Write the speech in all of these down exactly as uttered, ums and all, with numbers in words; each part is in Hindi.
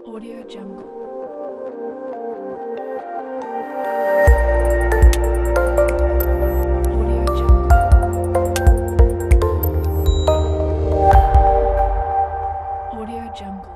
Audio Jungle. Audio Jungle. Audio Jungle.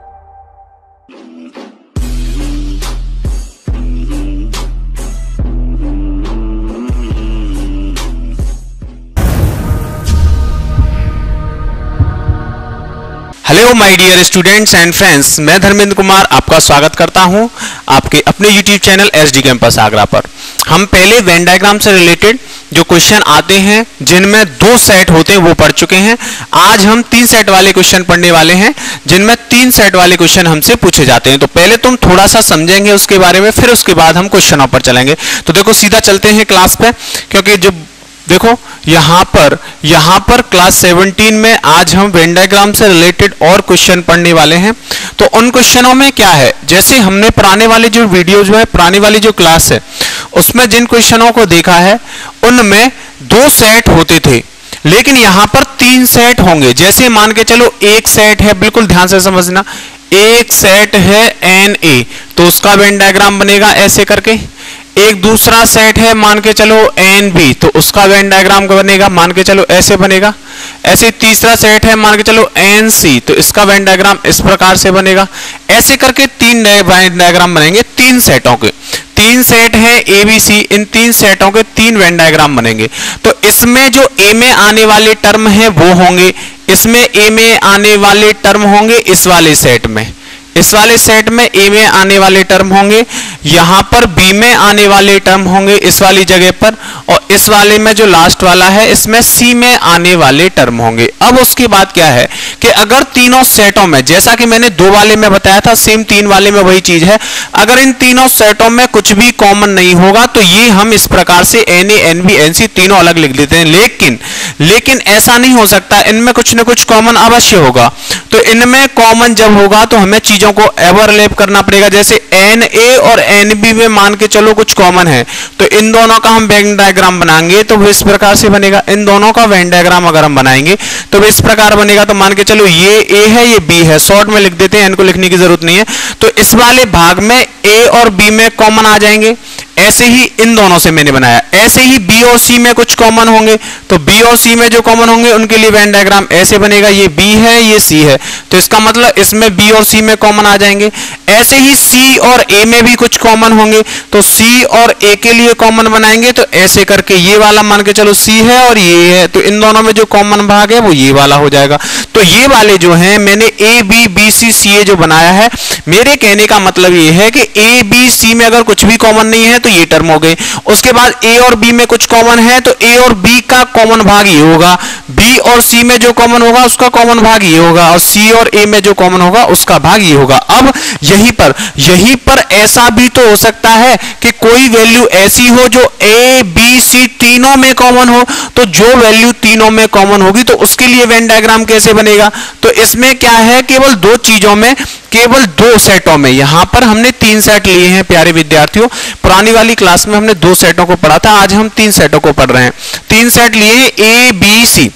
Hello my dear students and friends, मैं धर्मेंद्र कुमार आपका स्वागत करता हूं आपके अपने YouTube channel SD campus Agra पर। हम पहले वेन डायग्राम से रिलेटेड जो क्वेश्चन आते हैं जिनमें दो सेट होते हैं वो पढ़ चुके हैं। आज हम तीन सेट वाले क्वेश्चन पढ़ने वाले हैं जिनमें तीन सेट वाले क्वेश्चन हमसे पूछे जाते हैं। तो पहले तुम थोड़ा सा समझेंगे उसके बारे में, फिर उसके बाद हम क्वेश्चनों पर चलेंगे। तो देखो सीधा चलते हैं क्लास पे, क्योंकि जो देखो यहां पर यहां पर क्लास सेवनटीन में आज हम वेन डायग्राम से रिलेटेड और क्वेश्चन पढ़ने वाले हैं। तो उन क्वेश्चनों में क्या है, जैसे हमने पुराने वाले जो वीडियो जो है पुरानी वाली जो क्लास है उसमें जिन क्वेश्चनों को देखा है उनमें दो सेट होते थे, लेकिन यहां पर तीन सेट होंगे। जैसे मान के चलो एक सेट है, बिल्कुल ध्यान से समझना, एक सेट है एन ए, तो उसका वेन डायग्राम बनेगा ऐसे करके। एक दूसरा सेट है मान के चलो एन बी, तो उसका वेन डायग्राम बनेगा मान के चलो ऐसे बनेगा। ऐसे तीसरा सेट है मान के चलो एन सी, तो इसका वेन डायग्राम इस प्रकार से बनेगा। ऐसे करके तीन वेन डायग्राम बनेंगे तीन सेटों के। तीन सेट है ए बी सी, इन तीन सेटों के तीन वेन डायग्राम बनेंगे। तो इसमें जो ए में आने वाले टर्म है वो होंगे, इसमें ए में आने वाले टर्म होंगे इस वाले सेट में, इस वाले सेट में ए में आने वाले टर्म होंगे, यहां पर बी में आने वाले टर्म होंगे इस वाली जगह पर, और इस वाले में जो लास्ट वाला है इसमें सी में आने वाले टर्म होंगे। अब उसके बाद क्या है कि अगर तीनों सेटों में, जैसा कि मैंने दो वाले में बताया था, सेम तीन वाले में वही चीज है, अगर इन तीनों सेटों में कुछ भी कॉमन नहीं होगा तो ये हम इस प्रकार से n A n B n C तीनों अलग लिख लेते हैं। लेकिन लेकिन ऐसा नहीं हो सकता, इनमें कुछ ना कुछ कॉमन अवश्य होगा। तो इनमें कॉमन जब होगा तो हमें चीजों को ओवरलैप करना पड़ेगा। जैसे एन ए और एन बी में मान के चलो कुछ कॉमन है, तो इन दोनों का हम वेन डायग्राम बनाएंगे तो वो इस प्रकार से बनेगा। इन दोनों का वेन डायग्राम अगर हम बनाएंगे तो वो इस प्रकार बनेगा। तो मान के चलो ये ए है ये बी है, शॉर्ट में लिख देते हैं, इनको लिखने की जरूरत नहीं है। तो इस वाले भाग में ए और बी में कॉमन आ जाएंगे, ऐसे ही इन दोनों से मैंने बनाया। ऐसे ही बी और सी में कुछ कॉमन होंगे, तो बी और सी में जो कॉमन होंगे उनके लिए वेन डायग्राम ऐसे बनेगा। ये बी है ये सी है, तो इसका मतलब इसमें बी और सी में कॉमन आ जाएंगे। ऐसे ही सी और ए में भी कुछ कॉमन होंगे, तो सी और ए के लिए कॉमन बनाएंगे। तो ऐसे करके ये वाला मान के चलो सी है और ये है, तो इन दोनों में जो कॉमन भाग है वो ये वाला हो जाएगा। तो ये वाले जो हैं मैंने ए बी बी सी सी ए जो बनाया है, मेरे कहने का मतलब ये है कि ए बी सी में अगर कुछ भी कॉमन नहीं है तो ये टर्म हो गए। उसके बाद ए और बी में कुछ कॉमन है तो ए और बी का कॉमन भाग ये होगा, बी और सी में जो कॉमन होगा उसका कॉमन भाग ये होगा, और सी और ए में जो कॉमन होगा उसका भाग ये होगा। अब यहीं पर यहीं पर ऐसा भी तो हो सकता है कि कोई वैल्यू ऐसी हो जो ए बी सी तीनों में कॉमन हो, तो जो वैल्यू तीनों में कॉमन होगी तो उसके लिए वेन डायग्राम कैसे बनेगा। तो इसमें क्या है, केवल दो चीजों में, केवल दो सेटों में, यहां पर हमने तीन सेट लिए हैं प्यारे विद्यार्थियों। पुरानी वाली क्लास में हमने दो सेटों को पढ़ा था, आज हम तीन सेटों को पढ़ रहे हैं। तीन सेट लिए ए बी सी,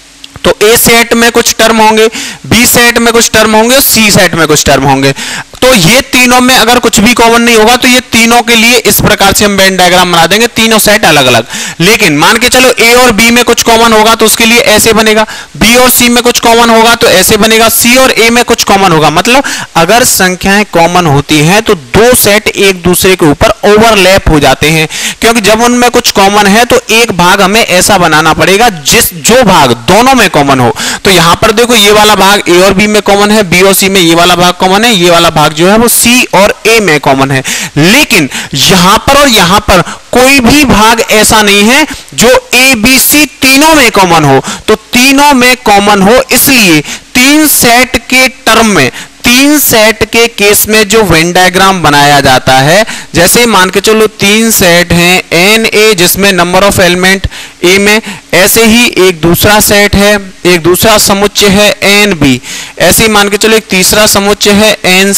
तो ए सेट में कुछ टर्म होंगे, बी सेट में कुछ टर्म होंगे और सी सेट में कुछ टर्म होंगे। तो ये तीनों में अगर कुछ भी कॉमन नहीं होगा तो ये तीनों के लिए इस प्रकार से हम वेन डायग्राम बना देंगे, तीनों सेट अलग अलग। लेकिन मान के चलो ए और बी में कुछ कॉमन होगा तो उसके लिए ऐसे बनेगा, बी और सी में कुछ कॉमन होगा तो ऐसे बनेगा, सी और ए में कुछ कॉमन होगा। मतलब अगर संख्याएं कॉमन होती हैं तो दो सेट एक दूसरे के ऊपर ओवरलैप हो जाते हैं, क्योंकि जब उनमें कुछ कॉमन है तो एक भाग हमें ऐसा बनाना पड़ेगा जिस जो भाग दोनों में कॉमन हो। तो यहां पर देखो ये वाला भाग ए और बी में कॉमन है, बी और सी में ये वाला भाग कॉमन है, ये वाला भाग जो है वो सी और ए में कॉमन है। लेकिन यहां पर और यहां पर कोई भी भाग ऐसा नहीं है जो ए बी सी तीनों में कॉमन हो। तो तीनों में कॉमन हो इसलिए तीन सेट के टर्म में, तीन सेट के केस में जो वेन डायग्राम बनाया जाता है, जैसे मान के चलो तीन सेट हैं एन ए जिसमें नंबर ऑफ एलिमेंट ए में, ऐसे ही एक दूसरा सेट है, एक दूसरा समुच्चय है एन बी, ऐसे ही मान के चलो एक तीसरा समुच्चय है एन सी।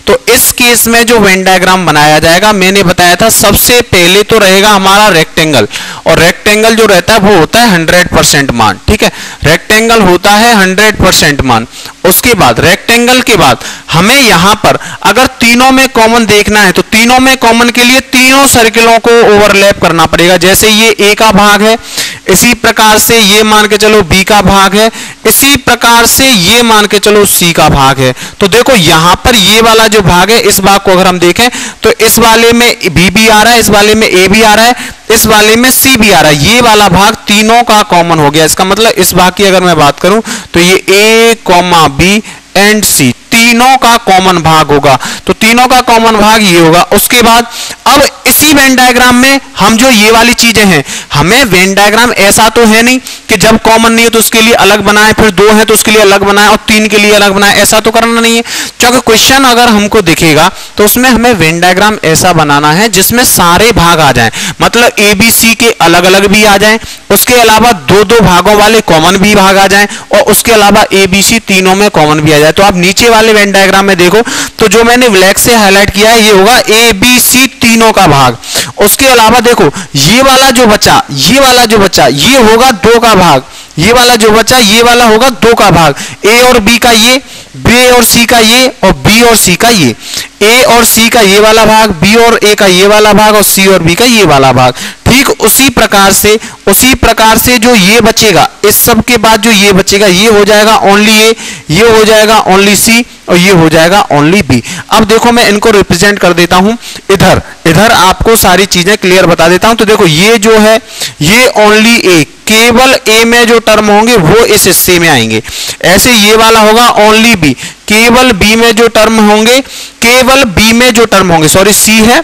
तो इस केस में जो वेन डायग्राम बनाया जाएगा, मैंने बताया था सबसे पहले तो रहेगा हमारा रेक्टेंगल, और रेक्टेंगल जो रहता है वो होता है हंड्रेड परसेंट मान। ठीक है, रेक्टेंगल होता है हंड्रेड परसेंट मान। उसके बाद रेक्टेंगल के बाद हमें यहां पर अगर तीनों में कॉमन देखना है तो तीनों में कॉमन के लिए तीनों सर्किलों को ओवरलैप करना पड़ेगा। जैसे ये ए का भाग है, इसी प्रकार से ये मान के चलो बी का भाग है, इसी प्रकार से ये मान के चलो सी का भाग है। तो देखो यहां पर ये वाला जो भाग है, इस भाग को अगर हम देखें तो इस वाले में बी भी आ रहा है, इस वाले में ए भी आ रहा है, इस वाले में सी भी आ रहा है। ये वाला भाग तीनों का कॉमन हो गया। इसका मतलब इस भाग की अगर मैं बात करूं तो ये A comma B and C तीनों का कॉमन भाग होगा। तो तीनों का कॉमन भाग ये होगा। उसके बाद अब इसी वेन डायग्राम में हम जो ये वाली चीजें हैं, हमें वेन डायग्राम ऐसा तो है नहीं कि जब कॉमन नहीं है तो उसके लिए अलग बनाए, फिर दो है तो उसके लिए अलग बनाए और तीन के लिए अलग बनाए, ऐसा तो करना नहीं है। क्योंकि क्वेश्चन अगर हमको दिखेगा तो उसमें हमें वेन डायग्राम ऐसा बनाना है जिसमें सारे भाग आ जाएं, मतलब ए बी सी के अलग अलग भी आ जाएं, उसके अलावा दो दो भागों वाले कॉमन भी भाग आ जाएं, और उसके अलावा ए बी सी तीनों में कॉमन भी आ जाए। तो आप नीचे वाले वेन डायग्राम में देखो तो जो मैंने ब्लैक से हाईलाइट किया है ये होगा ए बी सी तीनों का भाग। उसके अलावा देखो ये वाला जो बचा, ये वाला जो बचा ये होगा दो का भाग, ये वाला जो बचा ये वाला होगा दो का भाग। ए और बी का ये, बी और सी का ये, और बी और सी का ये। ए और सी का ये वाला भाग, बी और ए का ये वाला भाग, और सी और बी का ये वाला भाग। ठीक उसी प्रकार से उसी प्रकार से जो ये बचेगा, इस सब के बाद जो ये बचेगा ये हो जाएगा ओनली ए, ये हो जाएगा ओनली सी, और ये हो जाएगा ओनली बी। अब देखो मैं इनको रिप्रेजेंट कर देता हूं इधर इधर आपको सारी चीजें क्लियर बता देता हूं। तो देखो ये जो है ये ओनली ए, केवल ए में जो टर्म होंगे वो इस हिस्से में आएंगे। ऐसे ये वाला होगा ओनली बी, केवल बी में जो टर्म होंगे केवल बी में जो टर्म होंगे सॉरी सी है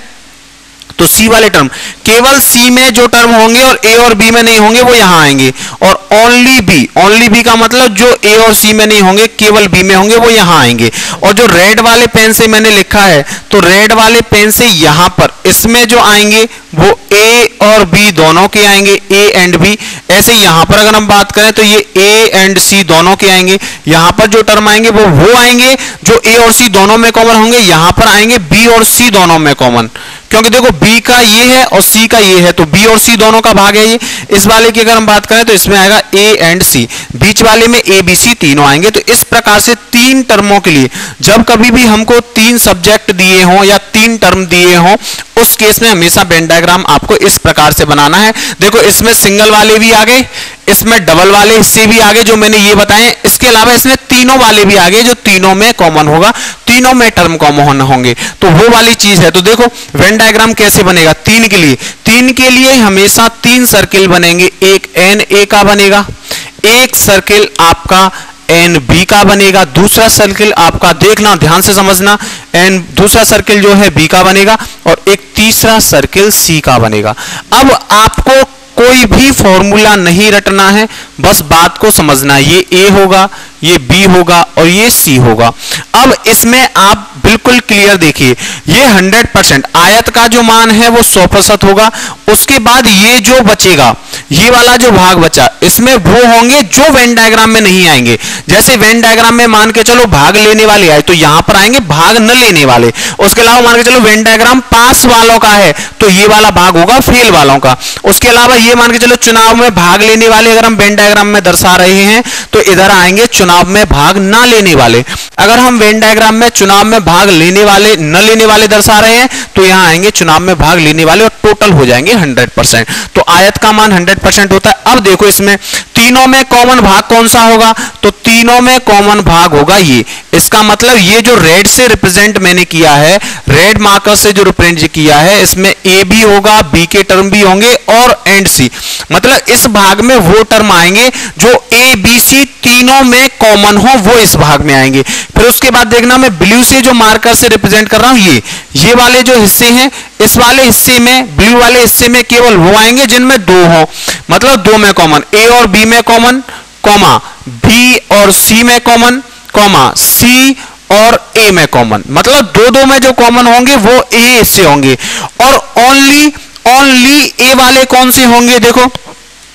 तो सी वाले टर्म केवल सी में जो टर्म होंगे और ए और बी में नहीं होंगे वो यहां आएंगे। और ओनली बी, ओनली बी का मतलब जो ए और सी में नहीं होंगे केवल बी में होंगे वो यहां आएंगे। और जो रेड वाले पेन से मैंने लिखा है तो रेड वाले पेन से यहां पर इसमें जो आएंगे वो ए और बी दोनों के आएंगे, ए एंड बी। ऐसे यहां पर अगर हम बात करें तो ये ए एंड सी दोनों के आएंगे। यहां पर जो टर्म आएंगे वो वो आएंगे जो ए और सी दोनों में कॉमन होंगे। यहां पर आएंगे बी और सी दोनों में कॉमन, क्योंकि देखो बी का ये है और सी का ये है तो बी और सी दोनों का भाग है ये। इस वाले की अगर हम बात करें तो इसमें आएगा ए एंड सी, बीच वाले में ए बी सी तीनों आएंगे। तो इस प्रकार से तीन टर्मों के लिए जब कभी भी हमको तीन सब्जेक्ट दिए हों या तीन टर्म दिए हों उस केस में हमेशा वेन डायग्राम आपको इस प्रकार से बनाना है। देखो इसमें सिंगल वाले भी आ गए, इसमें डबल वाले हिस्से भी आगे जो मैंने ये बताए, इसके अलावा इसमें तीनों वाले भी आगे जो तीनों में कॉमन होगा, तीनों में टर्म कॉमन होंगे, तो वो वाली चीज है। तो देखो वेन डायग्राम कैसे बनेगा तीन के लिए, तीन के लिए हमेशा तीन सर्किल बनेंगे। एक एन ए का बनेगा, एक सर्किल आपका एन बी का बनेगा, दूसरा सर्किल आपका देखना ध्यान से समझना एन दूसरा सर्किल जो है बी का बनेगा, और एक तीसरा सर्किल सी का बनेगा। अब आपको कोई भी फॉर्मूला नहीं रटना है, बस बात को समझना है। ये ए होगा, ये बी होगा और ये सी होगा। अब इसमें आप बिल्कुल क्लियर देखिए, ये हंड्रेड परसेंट आयत का जो मान है वो सौ प्रतिशत होगा। उसके बाद ये जो बचेगा, ये वाला जो भाग बचा, इसमें वो होंगे जो वेन डायग्राम में नहीं आएंगे। जैसे वेन डायग्राम में मान के चलो भाग लेने वाले आए तो यहां पर आएंगे भाग न लेने वाले। उसके अलावा मान के चलो वेन डायग्राम पास वालों का है तो ये वाला भाग होगा फेल वालों का। उसके अलावा ये मान के चलो चुनाव में भाग लेने वाले अगर हम वेन डायग्राम में दर्शा रहे हैं तो इधर आएंगे चुनाव में भाग ना लेने वाले। अगर हम वेन डायग्राम में चुनाव में भाग लेने वाले न लेने वाले दर्शा रहे हैं तो यहां आएंगे चुनाव में भाग लेने वाले, और टोटल हो जाएंगे हंड्रेड परसेंट। तो आयत का मान हंड्रेड परसेंट होता है। अब देखो इसमें तीनों में कॉमन भाग कौन सा होगा, तो तीनों में कॉमन भाग होगा ये। इसका मतलब ये जो रेड से रिप्रेजेंट मैंने किया है, रेड मार्कर से जो रिप्रेजेंट किया है, इसमें ए भी होगा, बी के टर्म भी होंगे और एंड सी, मतलब इस भाग में वो टर्म आएंगे जो ए बी सी तीनों में कॉमन हो, वो इस भाग में आएंगे। फिर उसके बाद देखना मैं ब्लू से जो मार्कर से रिप्रेजेंट कर रहा हूं, ये ये वाले जो हिस्से हैं, इस वाले हिस्से में ब्लू वाले हिस्से में केवल वो आएंगे जिनमें दो हो, मतलब दो में कॉमन, ए और बी में कॉमन, कॉमा बी और सी में कॉमन, कॉमा सी और ए में कॉमन, मतलब दो दो में जो कॉमन होंगे वो ए से होंगे। और ओनली ओनली ए वाले कौन से होंगे, देखो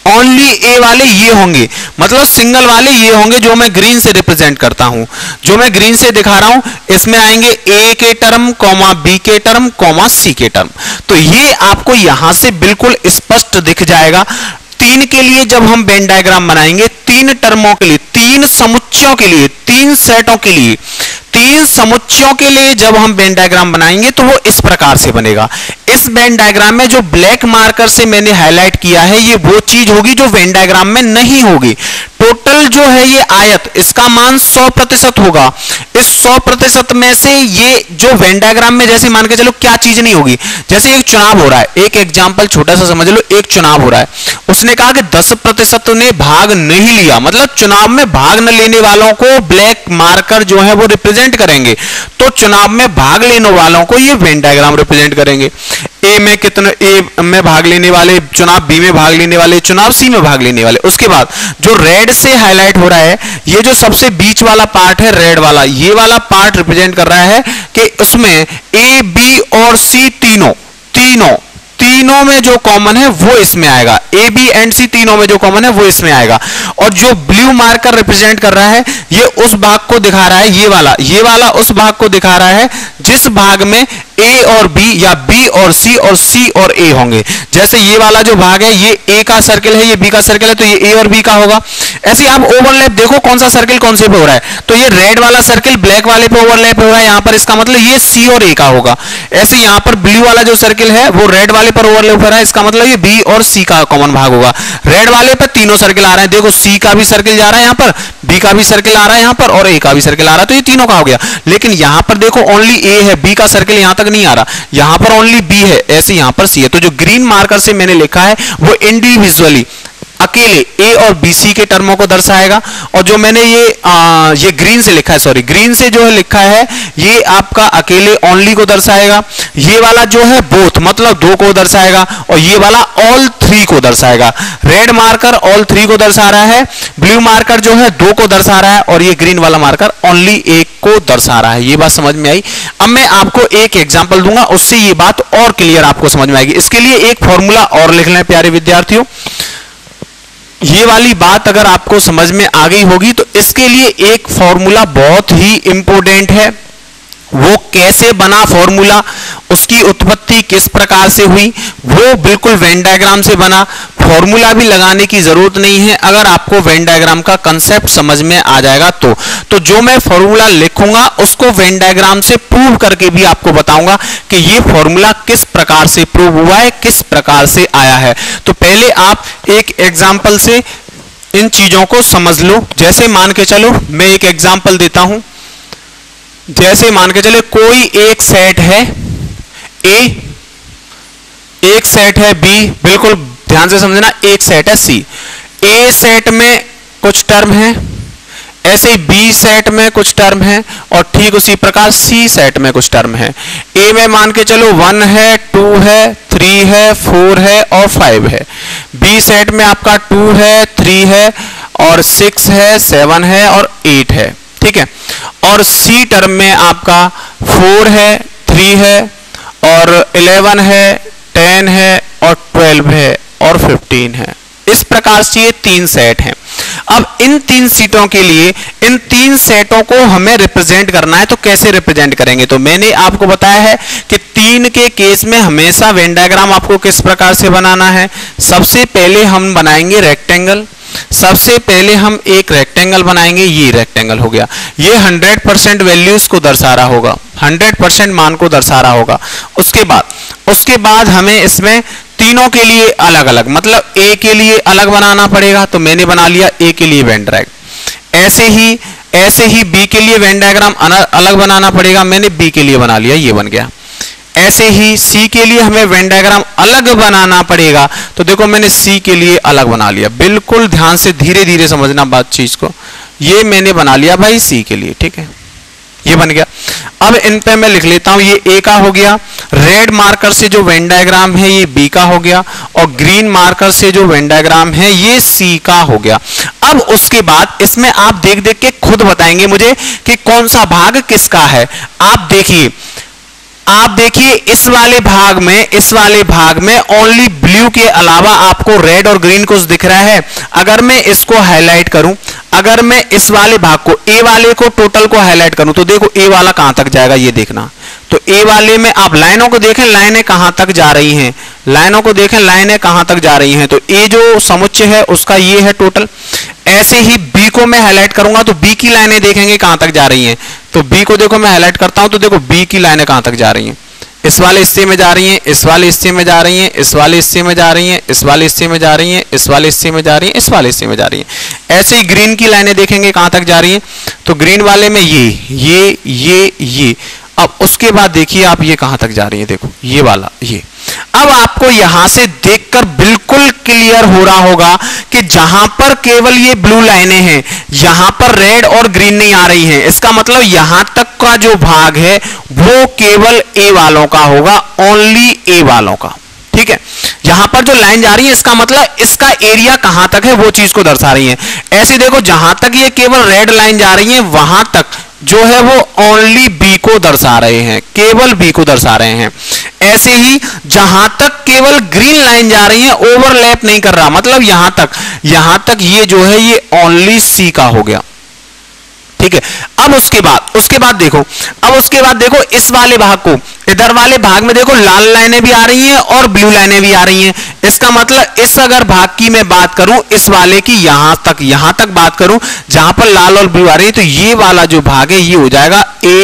ओनली ए वाले ये होंगे, मतलब सिंगल वाले ये होंगे जो मैं ग्रीन से रिप्रेजेंट करता हूं, जो मैं ग्रीन से दिखा रहा हूं। इसमें आएंगे ए के टर्म, कॉमा बी के टर्म, कॉमा सी के टर्म। तो ये आपको यहां से बिल्कुल स्पष्ट दिख जाएगा। तीन के लिए जब हम वेन डायग्राम बनाएंगे, तीन टर्मों के लिए, तीन समुच्चयों के लिए, तीन सेटों के लिए, तीन समुच्चयों के लिए जब हम वेन डायग्राम बनाएंगे तो वो इस प्रकार से बनेगा। इस वेन डायग्राम में जो ब्लैक मार्कर से मैंने हाईलाइट किया है, ये वो चीज होगी जो वेन डायग्राम में नहीं होगी। टोटल जो है ये आयत, इसका मान सौ प्रतिशत होगा। इस सौ प्रतिशत में से ये जो वेन डायग्राम में, जैसे मान के चलो क्या चीज नहीं होगी, जैसे एक चुनाव हो रहा है, एक एग्जाम्पल छोटा सा समझ लो, एक चुनाव हो रहा है, उसने कहा कि दस प्रतिशत ने भाग नहीं लिया, मतलब चुनाव में भाग न लेने वालों को ब्लैक मार्कर जो है वो रिप्रेजेंट करेंगे। तो चुनाव में भाग लेने वालों को ये वेन डायग्राम रिप्रेजेंट करेंगे। ए में कितने, ए में भाग लेने वाले, चुनाव बी में भाग लेने वाले, चुनाव सी में भाग लेने वाले। उसके बाद जो रेड से हाईलाइट हो रहा है, ये जो सबसे बीच वाला पार्ट है रेड वाला, ये वाला पार्ट रिप्रेजेंट कर रहा है कि उसमें ए बी और सी तीनों तीनों तीनों में जो कॉमन है वो इसमें आएगा। ए बी एंड सी तीनों में जो कॉमन है वो इसमें आएगा। और जो ब्लू मार्कर रिप्रेजेंट कर रहा है, ये उस भाग को दिखा रहा है, ये वाला ये वाला उस भाग को दिखा रहा है जिस भाग में ए और बी या बी और सी और सी और ए होंगे। जैसे ये वाला जो भाग है ये ए का सर्किल है, ये बी का सर्किल है, तो ये ए और बी का होगा। ऐसे आप ओवरलैप देखो कौन सा सर्किल कौन से पे हो रहा है, तो ये रेड वाला सर्किल ब्लैक वाले पे ओवरलैप हो रहा है यहां पर, इसका मतलब ये सी और ए का होगा। ऐसे यहां पर ब्लू वाला जो सर्किल है वो रेड वाले पर ओवरलैप हो रहा है, इसका मतलब ये बी और सी का कॉमन भाग होगा। रेड वाले पर तीनों सर्किल आ रहे हैं, देखो सी का भी सर्किल जा रहा है यहां पर, बी का भी सर्किल आ रहा है यहां पर, और ए का भी सर्किल आ रहा है, तो ये तीनों का हो गया। लेकिन यहां पर देखो ओनली ए है, बी का सर्किल यहां तक नहीं आ रहा, यहां पर ओनली बी है, ऐसे यहां पर सी है। तो जो ग्रीन मार्कर से मैंने लिखा है वो इंडिविजुअली अकेले ए और बी सी के टर्मों को दर्शाएगा। और जो मैंने ये आ, ये ग्रीन से लिखा है, सॉरी ग्रीन से जो है लिखा है, ये आपका अकेले ओनली को दर्शाएगा। ये वाला जो है बोथ मतलब दो को दर्शाएगा, और ये वाला ऑल थ्री को दर्शाएगा। रेड मार्कर ऑल थ्री को दर्शा रहा है, ब्लू मार्कर जो है दो को दर्शा रहा है, और ये ग्रीन वाला मार्कर ओनली एक को दर्शा रहा है। ये बात समझ में आई। अब मैं आपको एक एग्जाम्पल दूंगा, उससे ये बात और क्लियर आपको समझ में आएगी। इसके लिए एक फॉर्मूला और लिख लें प्यारे विद्यार्थियों। ये वाली बात अगर आपको समझ में आ गई होगी तो इसके लिए एक फॉर्मूला बहुत ही इंपॉर्टेंट है। वो कैसे बना फॉर्मूला, उसकी उत्पत्ति किस प्रकार से हुई, वो बिल्कुल वेन डायग्राम से बना। फॉर्मूला भी लगाने की जरूरत नहीं है अगर आपको वेन डायग्राम का कंसेप्ट समझ में आ जाएगा तो तो जो मैं फॉर्मूला लिखूंगा उसको वेन डायग्राम से प्रूव करके भी आपको बताऊंगा कि ये फॉर्मूला किस प्रकार से प्रूव हुआ है, किस प्रकार से आया है। तो पहले आप एक एग्जाम्पल से इन चीजों को समझ लो। जैसे मान के चलो मैं एक एग्जाम्पल देता हूं, जैसे मान के चले कोई एक सेट है ए, एक सेट है बी, बिल्कुल ध्यान से समझना, एक सेट है सी। ए सेट में कुछ टर्म है, ऐसे ही बी सेट में कुछ टर्म है, और ठीक उसी प्रकार सी सेट में कुछ टर्म है। ए में मान के चलो वन है, टू है, थ्री है, फोर है और फाइव है। बी सेट में आपका टू है, थ्री है और सिक्स है, सेवन है और एट है, ठीक है। और सी टर्म में आपका फोर है, थ्री है और इलेवन है, टेन है और ट्वेल्व है और फिफ्टीन है। इस प्रकार से ये तीन सेट हैं। अब इन तीन सीटों के लिए इन तीन सेटों को हमें रिप्रेजेंट करना है, तो कैसे रिप्रेजेंट करेंगे? तो मैंने आपको बताया है कि तीन के केस में हमेशा वेन डायग्राम आपको किस प्रकार से बनाना है। सबसे पहले हम बनाएंगे रेक्टेंगल। सबसे पहले हम एक रेक्टेंगल बनाएंगे, ये रेक्टेंगल हो गया। ये हंड्रेड परसेंट वैल्यूज को दर्शा रहा होगा, हंड्रेड परसेंट मान को दर्शा रहा होगा। उसके बाद उसके बाद हमें इसमें तीनों के लिए अलग अलग, मतलब ए के लिए अलग बनाना पड़ेगा, तो मैंने बना लिया ए के लिए वेन डायग्राम। ऐसे ही ऐसे ही बी के लिए वेन डायग्राम अलग बनाना पड़ेगा, मैंने बी के लिए बना लिया, ये बन गया। ऐसे ही सी के लिए हमें वेन डायग्राम अलग बनाना पड़ेगा, तो देखो मैंने सी के लिए अलग बना लिया। बिल्कुल ध्यान से धीरे धीरे समझना बात चीज को। ये मैंने बना लिया भाई सी के लिए, ठीक है, ये बन गया। अब इन पे मैं लिख लेता हूं, ये ए का हो गया। रेड मार्कर से जो वेन डायग्राम है ये बी का हो गया, और ग्रीन मार्कर से जो वेन डायग्राम है ये सी का हो गया। अब उसके बाद इसमें आप देख देख के खुद बताएंगे मुझे कि कौन सा भाग किसका है। आप देखिए आप देखिए इस वाले भाग में इस वाले भाग में ओनली ब्लू के अलावा आपको रेड और ग्रीन कुछ दिख रहा है। अगर मैं इसको हाईलाइट करूं, अगर मैं इस वाले भाग को ए वाले को टोटल को हाईलाइट करूं तो देखो ए वाला कहां तक जाएगा ये देखना। तो ए वाले में आप लाइनों को देखें, लाइनें कहां तक जा रही हैं, लाइनों को देखें लाइनें कहां तक जा रही हैं। तो ए जो समुच्चय है उसका ये है टोटल। ऐसे ही बी को मैं हाईलाइट करूंगा तो बी की लाइनें देखेंगे कहां तक जा रही हैं। तो बी को देखो मैं हाईलाइट करता हूं तो देखो बी की लाइनें कहां तक जा रही हैं, इस वाले हिस्से में जा रही हैं, इस वाले हिस्से में जा रही हैं, इस वाले हिस्से में जा रही हैं, इस वाले हिस्से में जा रही हैं, इस वाले हिस्से में जा रही हैं, इस वाले हिस्से में जा रही हैं। ऐसे ही ग्रीन की लाइनें देखेंगे कहां तक जा रही हैं। तो ग्रीन वाले में ये ये ये ये। अब उसके बाद देखिए आप ये कहां तक जा रही है, देखो ये वाला ये। अब आपको यहां से देखकर बिल्कुल क्लियर हो रहा होगा कि जहां पर केवल ये ब्लू लाइनें हैं, यहां पर रेड और ग्रीन नहीं आ रही हैं। इसका मतलब यहां तक का जो भाग है वो केवल ए वालों का होगा, ओनली ए वालों का। ठीक है, यहां पर जो लाइन जा रही है इसका मतलब इसका एरिया कहां तक है वो चीज को दर्शा रही है। ऐसे देखो जहां तक ये केवल रेड लाइन जा रही है वहां तक जो है वो ओनली बी को दर्शा रहे हैं, केवल बी को दर्शा रहे हैं। ऐसे ही जहां तक केवल ग्रीन लाइन जा रही है ओवरलैप नहीं कर रहा, मतलब यहां तक यहां तक ये जो है ये ओनली सी का हो गया। ठीक है, अब उसके बाद उसके बाद देखो अब उसके बाद देखो इस वाले भाग को, इधर वाले भाग में देखो लाल लाइनें भी आ रही हैं और ब्लू लाइनें भी आ रही हैं। इसका मतलब इस अगर भाग की मैं बात करूं, इस वाले की यहां तक यहां तक बात करूं जहां पर लाल और ब्लू आ रही है, तो ये वाला जो भाग है ये हो जाएगा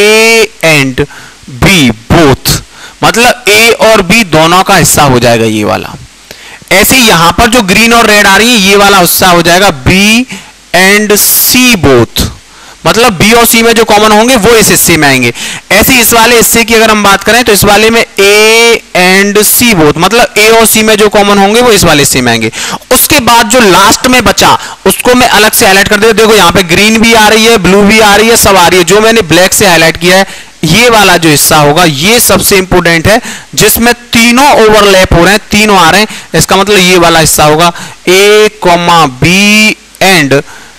ए एंड बी बोथ, मतलब ए और बी दोनों का हिस्सा हो जाएगा ये वाला। ऐसे यहां पर जो ग्रीन और रेड आ रही है ये वाला हिस्सा हो जाएगा बी एंड सी बोथ, मतलब बी और सी में जो कॉमन होंगे वो इस हिस्से में आएंगे। ऐसे इस वाले हिस्से की अगर हम बात करें तो इस वाले में ए एंड सी बोथ, मतलब ए और सी में जो कॉमन होंगे वो इस वाले हिस्से में आएंगे। उसके बाद जो लास्ट में बचा उसको मैं अलग से हाईलाइट कर देता हूं। देखो यहाँ पे ग्रीन भी आ रही है, ब्लू भी आ रही है, सब आ रही है। जो मैंने ब्लैक से हाईलाइट किया है ये वाला जो हिस्सा होगा ये सबसे इंपोर्टेंट है, जिसमें तीनों ओवरलैप हो रहे हैं, तीनों आ रहे हैं। इसका मतलब ये वाला हिस्सा होगा A comma B and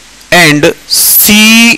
and C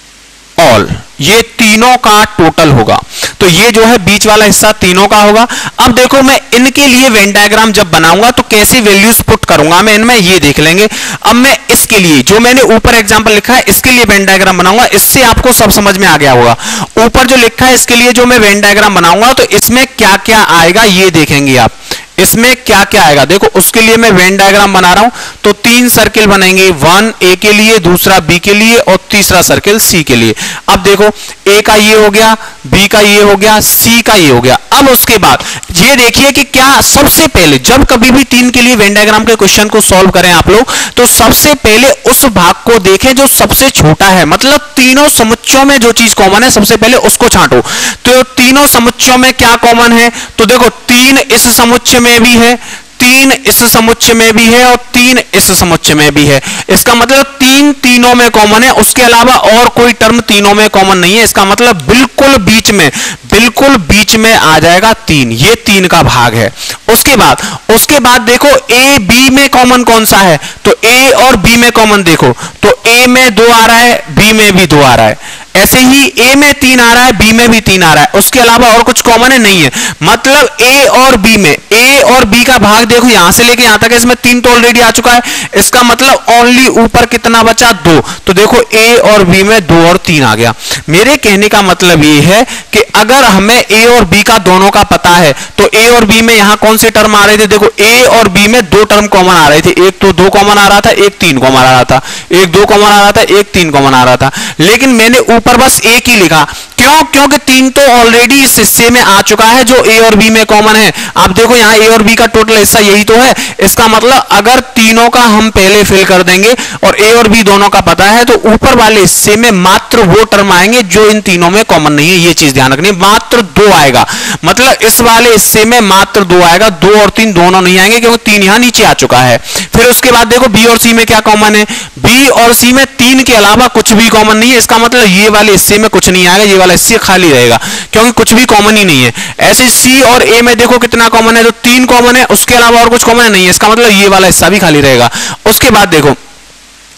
all, ये तीनों का टोटल होगा। तो ये जो है बीच वाला हिस्सा तीनों का होगा। अब देखो मैं इनके लिए वेन डायग्राम जब बनाऊंगा तो कैसे वैल्यूज पुट करूंगा मैं इनमें, ये देख लेंगे। अब मैं इसके लिए जो मैंने ऊपर एग्जांपल लिखा है इसके लिए वेन डायग्राम बनाऊंगा, इससे आपको सब समझ में आ गया होगा। ऊपर जो लिखा है इसके लिए जो मैं वेन डायग्राम बनाऊंगा तो इसमें क्या क्या आएगा ये देखेंगे आप, इसमें क्या क्या आएगा। देखो उसके लिए मैं वेन डायग्राम बना रहा हूं तो तीन सर्किल बनेंगे, वन ए के लिए, दूसरा बी के लिए और तीसरा सर्किल सी के लिए। अब देखो ए का ये हो गया, बी का ये हो गया, सी का ये हो गया। अब उसके बाद ये देखिए कि क्या सबसे पहले जब कभी भी तीन के लिए वेन डायग्राम के क्वेश्चन को सॉल्व करें आप लोग तो सबसे पहले उस भाग को देखें जो सबसे छोटा है, मतलब तीनों समुच्चयों में जो चीज कॉमन है सबसे पहले उसको छांटो। तो तीनों समुच्चयों में क्या कॉमन है, तो देखो तीन इस समुच्चय में भी है, तीन इस समुच्चय में भी है और तीन इस समुच्चय में भी है। इसका मतलब तीन तीनों में कॉमन है, उसके अलावा और कोई टर्म तीनों में कॉमन नहीं है। इसका मतलब बिल्कुल बीच में बिल्कुल बीच में आ जाएगा तीन, ये तीन का भाग है। उसके बाद उसके बाद देखो ए बी में कॉमन कौन सा है, तो ए और बी में कॉमन देखो तो ए में दो आ रहा है, बी में भी दो आ रहा है। ऐसे ही ए में तीन आ रहा है, बी में भी तीन आ रहा है, उसके अलावा और कुछ कॉमन है नहीं है। मतलब ए और बी में ए और बी का भाग देखो यहां से लेके यहां तक है, इसमें तीन तो ऑलरेडी आ चुका है। इसका मतलब ओनली ऊपर कितना बचा, दो। तो देखो ए और बी में दो और तीन आ गया। मेरे कहने का मतलब ये है कि अगर हमें ए और बी का दोनों का पता है तो ए और बी में यहां कौन से टर्म आ रहे थे, देखो ए और बी में दो टर्म कॉमन आ रहे थे, एक तो दो कॉमन आ रहा था, एक तीन कॉमन आ रहा था, एक दो कॉमन आ रहा था, एक तीन कॉमन आ रहा था। लेकिन मैंने ऊपर बस एक ही लिखा, क्यों, क्योंकि तीन तो ऑलरेडी इस हिस्से में आ चुका है जो ए और बी में कॉमन है। आप देखो यहाँ ए और बी का टोटल हिस्सा यही तो है। इसका मतलब अगर तीनों का हम पहले फिल कर देंगे और ए और बी दोनों का पता है तो ऊपर वाले हिस्से में मात्र वो टर्म आएंगे जो इन तीनों में कॉमन नहीं है। ये चीज ध्यान रखनी, मात्र दो आएगा, मतलब इस वाले हिस्से में मात्र दो आएगा, दो और तीन दोनों नहीं आएंगे क्योंकि तीन यहां नीचे आ चुका है। फिर उसके बाद देखो बी और सी में क्या कॉमन है, बी और सी में तीन के अलावा कुछ भी कॉमन नहीं है। इसका मतलब ये वाले हिस्से में कुछ नहीं आएगा, ये वाला हिस्सा खाली रहेगा क्योंकि कुछ भी कॉमन ही नहीं है। ऐसे सी और ए में देखो कितना कॉमन है, तो तीन कॉमन है, उसके अलावा और कुछ कॉमन नहीं है। इसका मतलब ये वाला हिस्सा भी खाली रहेगा। उसके बाद देखो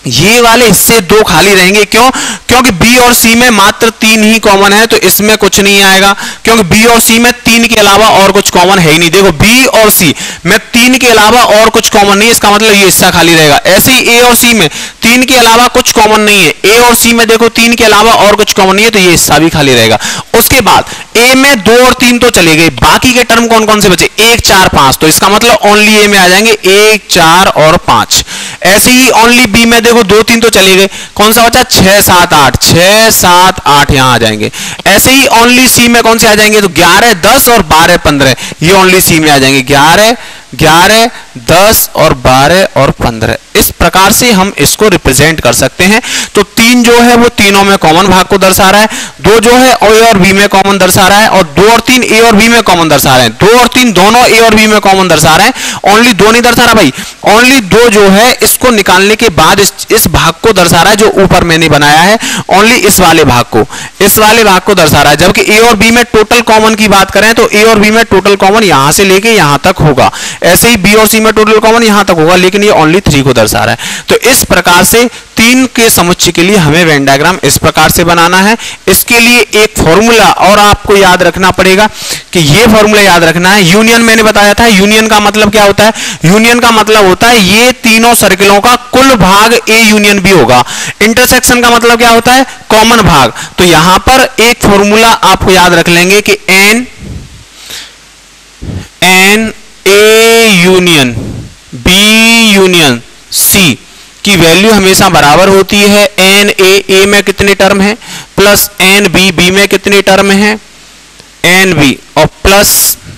ये वाले हिस्से दो खाली रहेंगे। क्यों? क्योंकि बी और सी में मात्र तीन ही कॉमन है, तो इसमें कुछ नहीं आएगा, क्योंकि बी और सी में तीन के अलावा और कुछ कॉमन है ही नहीं। देखो बी और सी में तीन के अलावा और कुछ कॉमन नहीं है, इसका मतलब ये हिस्सा खाली रहेगा। ऐसे ही ए और सी में तीन के अलावा कुछ कॉमन नहीं है, ए और सी में देखो तीन के अलावा और कुछ कॉमन नहीं है, तो ये हिस्सा भी खाली रहेगा। उसके बाद ए में दो और तीन तो चले गए, बाकी के टर्म कौन कौन से बचे? एक, चार, पांच, तो इसका मतलब ओनली ए में आ जाएंगे एक, चार और पांच। ऐसे ही ओनली बी में देखो दो तीन तो चले गए, कौन सा बचा? छह, सात, आठ, छह, सात, आठ यहां आ जाएंगे। ऐसे ही ओनली सी में कौन से आ जाएंगे? तो ग्यारह, दस और बारह, पंद्रह, ये ओनली सी में आ जाएंगे। ग्यारह, ग्यारह, दस और बारह और पंद्रह, इस प्रकार से हम इसको रिप्रेजेंट कर सकते हैं। तो तीन जो है वो तीनों में कॉमन भाग को दर्शा रहा है, दो जो है ए और बी में कॉमन दर्शा रहा है, और दो और तीन ए और बी में कॉमन दर्शा रहे हैं। दो और तीन दोनों ए और बी में कॉमन दर्शा रहे हैं, ओनली दो नहीं दर्शा रहा भाई, ओनली दो जो है इसको निकालने के बाद इस, इस भाग को दर्शा रहा है जो ऊपर मैंने बनाया है, ओनली इस वाले भाग को, इस वाले भाग को दर्शा रहा है। जबकि ए और बी में टोटल कॉमन की बात करें तो ए और बी में टोटल कॉमन यहां से लेके यहां तक होगा, ऐसे ही बी और सी में टोटल कॉमन यहां तक होगा, लेकिन ये ओनली थ्री को दर्शा रहा है। तो इस प्रकार से तीन के समुच्चय के लिए हमें वेन डायग्राम इस प्रकार से बनाना है। इसके लिए एक फॉर्मूला और आपको याद रखना पड़ेगा कि ये फॉर्मूला याद रखना है। यूनियन मैंने बताया था, यूनियन का मतलब क्या होता है? यूनियन का मतलब होता है ये तीनों सर्किलों का कुल भाग ए यूनियन बी होगा। इंटरसेक्शन का मतलब क्या होता है? कॉमन भाग। तो यहां पर एक फॉर्मूला आपको याद रख लेंगे कि n n A union B union C की वैल्यू हमेशा बराबर होती है एन ए, ए में कितने टर्म है, प्लस एन बी, बी में कितने टर्म है, एन बी, और प्लस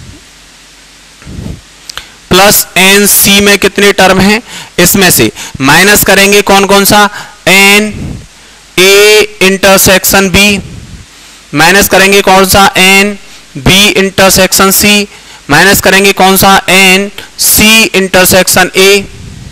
प्लस एन सी में कितने टर्म है, इसमें से माइनस करेंगे कौन कौन सा? N A intersection B, minus करेंगे कौन सा? N B intersection C, minus करेंगे कौन सा? एन सी इंटरसेक्शन ए,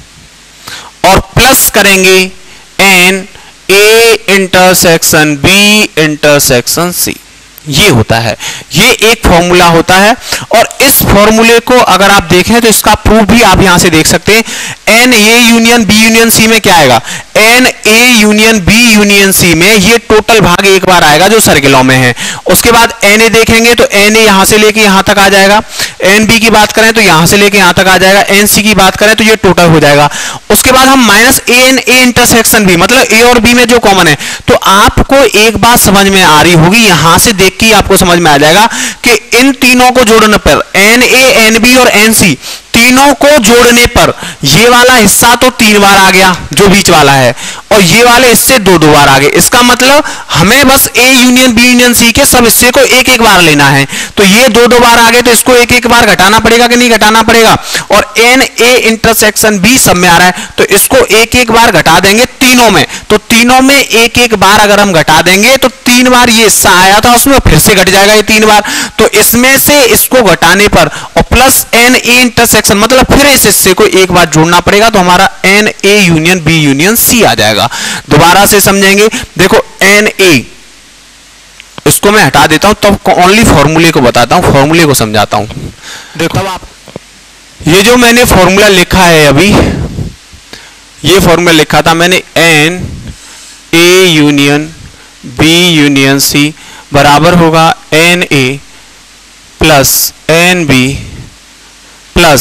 और प्लस करेंगे n A intersection B intersection C. ये होता है, ये एक फॉर्मूला होता है। और इस फॉर्मूले को अगर आप देखें तो इसका प्रूफ भी आप यहां से देख सकते हैं। N A union B union C में क्या आएगा? N A union B union C में ये टोटल भाग एक बार आएगा जो सर्किलों में है। उसके बाद एन ए देखेंगे तो एन ए यहां से लेके यहां तक आ जाएगा, एन बी की बात करें तो यहां से लेके यहां तक आ जाएगा, एन सी की बात करें तो ये टोटल हो जाएगा। उसके बाद हम minus n A intersection B, मतलब ए और बी में जो कॉमन है। तो आपको एक बात समझ में आ रही होगी, यहां से देख के आपको समझ में आ जाएगा कि इन तीनों को जोड़ने पर एन ए, एन बी और एन सी तीनों को जोड़ने पर ये वाला हिस्सा तो तीन बार आ गया जो बीच वाला है, और ये वाले हिस्से दो दो बार आ गए। इसका मतलब हमें बस A union B union C के सब हिस्से को एक एक बार लेना है। तो ये दो दो बार आ गए तो इसको एक एक बार घटाना पड़ेगा कि नहीं घटाना पड़ेगा? और एन ए इंटरसेक्शन बी सब में आ रहा है तो इसको एक एक बार घटा देंगे तीनों में। तो तीनों में एक एक बार अगर हम घटा देंगे तो तीन बार ये हिस्सा आया था उसमें फिर से घट जाएगा ये तीन बार। तो इसमें से इसको घटाने पर और प्लस एन ए इंटरसेक्शन मतलब फिर इस हिस्से को एक बार जोड़ना पड़ेगा तो हमारा n A union B union C आ जाएगा। दोबारा से समझेंगे, देखो एन ए, इसको मैं हटा देता हूं तब ओनली फॉर्मूले को बताता हूं, फॉर्मूले को समझाता हूं। देखो आप ये जो मैंने फॉर्मूला लिखा है अभी, ये फॉर्मूला लिखा था मैंने n A union B union C बराबर होगा n A plus n B plus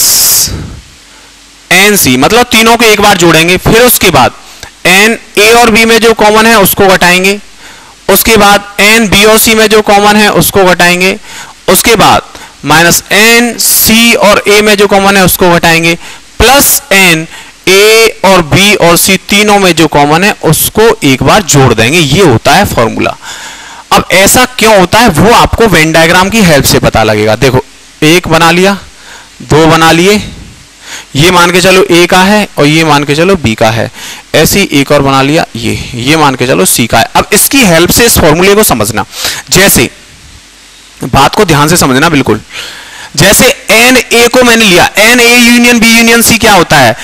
n C, मतलब तीनों को एक बार जोड़ेंगे। फिर उसके बाद एन ए और बी में जो कॉमन है उसको घटाएंगे, उसके बाद एन बी और सी में जो कॉमन है उसको घटाएंगे, उसके बाद माइनस एन सी और ए में जो कॉमन है उसको घटाएंगे, प्लस एन ए और बी और सी तीनों में जो कॉमन है उसको एक बार जोड़ देंगे। ये होता है फॉर्मूला। अब ऐसा क्यों होता है वो आपको वेन डायग्राम की हेल्प से पता लगेगा। देखो एक बना लिया, दो बना लिए, ये मान के चलो ए का है और ये मान के चलो बी का है, ऐसे ही एक और बना लिया, ये ये मान के चलो सी का है। अब इसकी हेल्प से इस फॉर्मूले को समझना, जैसे बात को ध्यान से समझना बिल्कुल। जैसे एन ए को मैंने लिया, n A union B union C क्या होता है? तो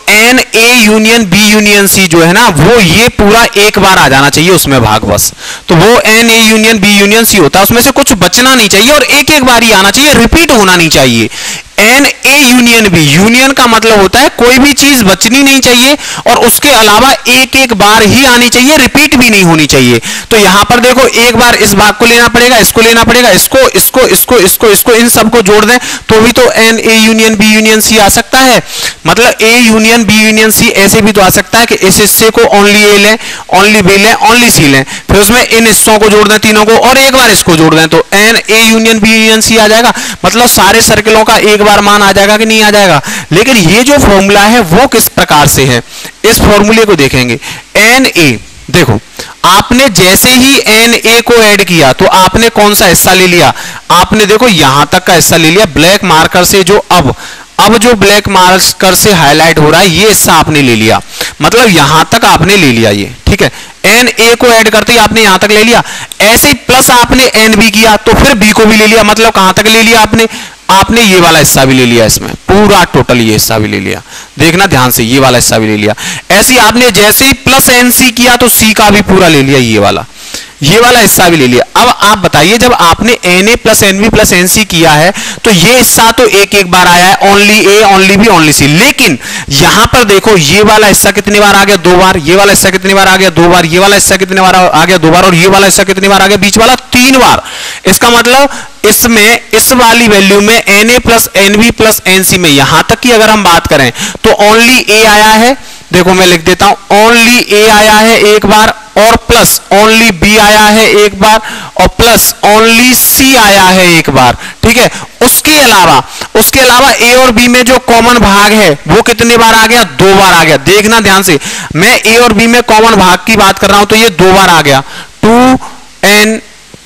n A union B union C जो है ना, वो ये पूरा एक बार आ जाना चाहिए उसमें भाग बस। तो वो n A union B union C होता है, उसमें से कुछ बचना नहीं चाहिए और एक एक बार ही आना चाहिए, रिपीट होना नहीं चाहिए। N A union B, union का मतलब होता है कोई भी चीज बचनी नहीं चाहिए और उसके अलावा एक एक बार ही आनी चाहिए, रिपीट भी नहीं होनी चाहिए। तो यहां पर देखो एक बार इस भाग को लेना पड़ेगा, इसको लेना पड़ेगा, इसको इसको इसको इसको इसको इन सबको जोड़ दें तो भी तो n A union B union C आ सकता है। मतलब A union B union C ऐसे भी तो आ सकता है कि इस हिस्से को ओनली ए लें, ओनली बी लें, ओनली सी लें, फिर उसमें इन हिस्सों को जोड़ दें तीनों को और एक बार इसको जोड़ दें तो n A union B union C आ जाएगा। मतलब सारे सर्किलों का एक बार मान आ जाएगा कि नहीं आ जाएगा। लेकिन ये जो फॉर्मूला है वो किस प्रकार से है, इस फॉर्मूले को देखेंगे। एन ए, देखो आपने जैसे ही एन ए को ऐड किया तो आपने कौन सा हिस्सा ले लिया, आपने देखो यहां तक का हिस्सा ले लिया ब्लैक मार्कर से, जो अब अब जो ब्लैक मार्कर से हाईलाइट हो रहा है ये हिस्सा आपने ले लिया, मतलब यहां तक आपने ले लिया ये, ठीक है। एन ए को ऐड करते ही आपने यहां तक ले लिया, ऐसे ही प्लस आपने एन बी किया तो फिर बी को भी ले लिया, मतलब कहां तक ले लिया आपने, आपने ये वाला हिस्सा भी ले लिया, इसमें पूरा टोटल ये हिस्सा भी ले लिया, देखना ध्यान से, ये वाला हिस्सा भी ले लिया। ऐसे ही आपने जैसे ही प्लस एन सी किया तो सी का भी पूरा ले लिया, ये वाला ये वाला हिस्सा भी ले लिया। अब आप बताइए जब आपने n A plus n B plus n C किया है तो ये हिस्सा तो एक एक बार आया है, only A only B only C, लेकिन यहां पर देखो ये वाला हिस्सा कितनी बार आ गया, दो बार, ये वाला हिस्सा कितनी बार आ गया, दो बार, ये वाला हिस्सा कितनी बार आ गया, दो बार, और ये वाला हिस्सा कितनी बार आ गया, बीच वाला तीन बार। इसका मतलब इसमें इस वाली वैल्यू में n A plus n B plus n C में यहां तक की अगर हम बात करें तो ओनली ए आया है, देखो मैं लिख देता हूं, ओनली ए आया है एक बार और प्लस ओनली बी आया है एक बार और प्लस ओनली सी आया है एक बार, ठीक है। उसके अलावा उसके अलावा ए और बी में जो कॉमन भाग है वो कितने बार आ गया, दो बार आ गया। देखना ध्यान से, मैं ए और बी में कॉमन भाग की बात कर रहा हूं तो ये दो बार आ गया, two n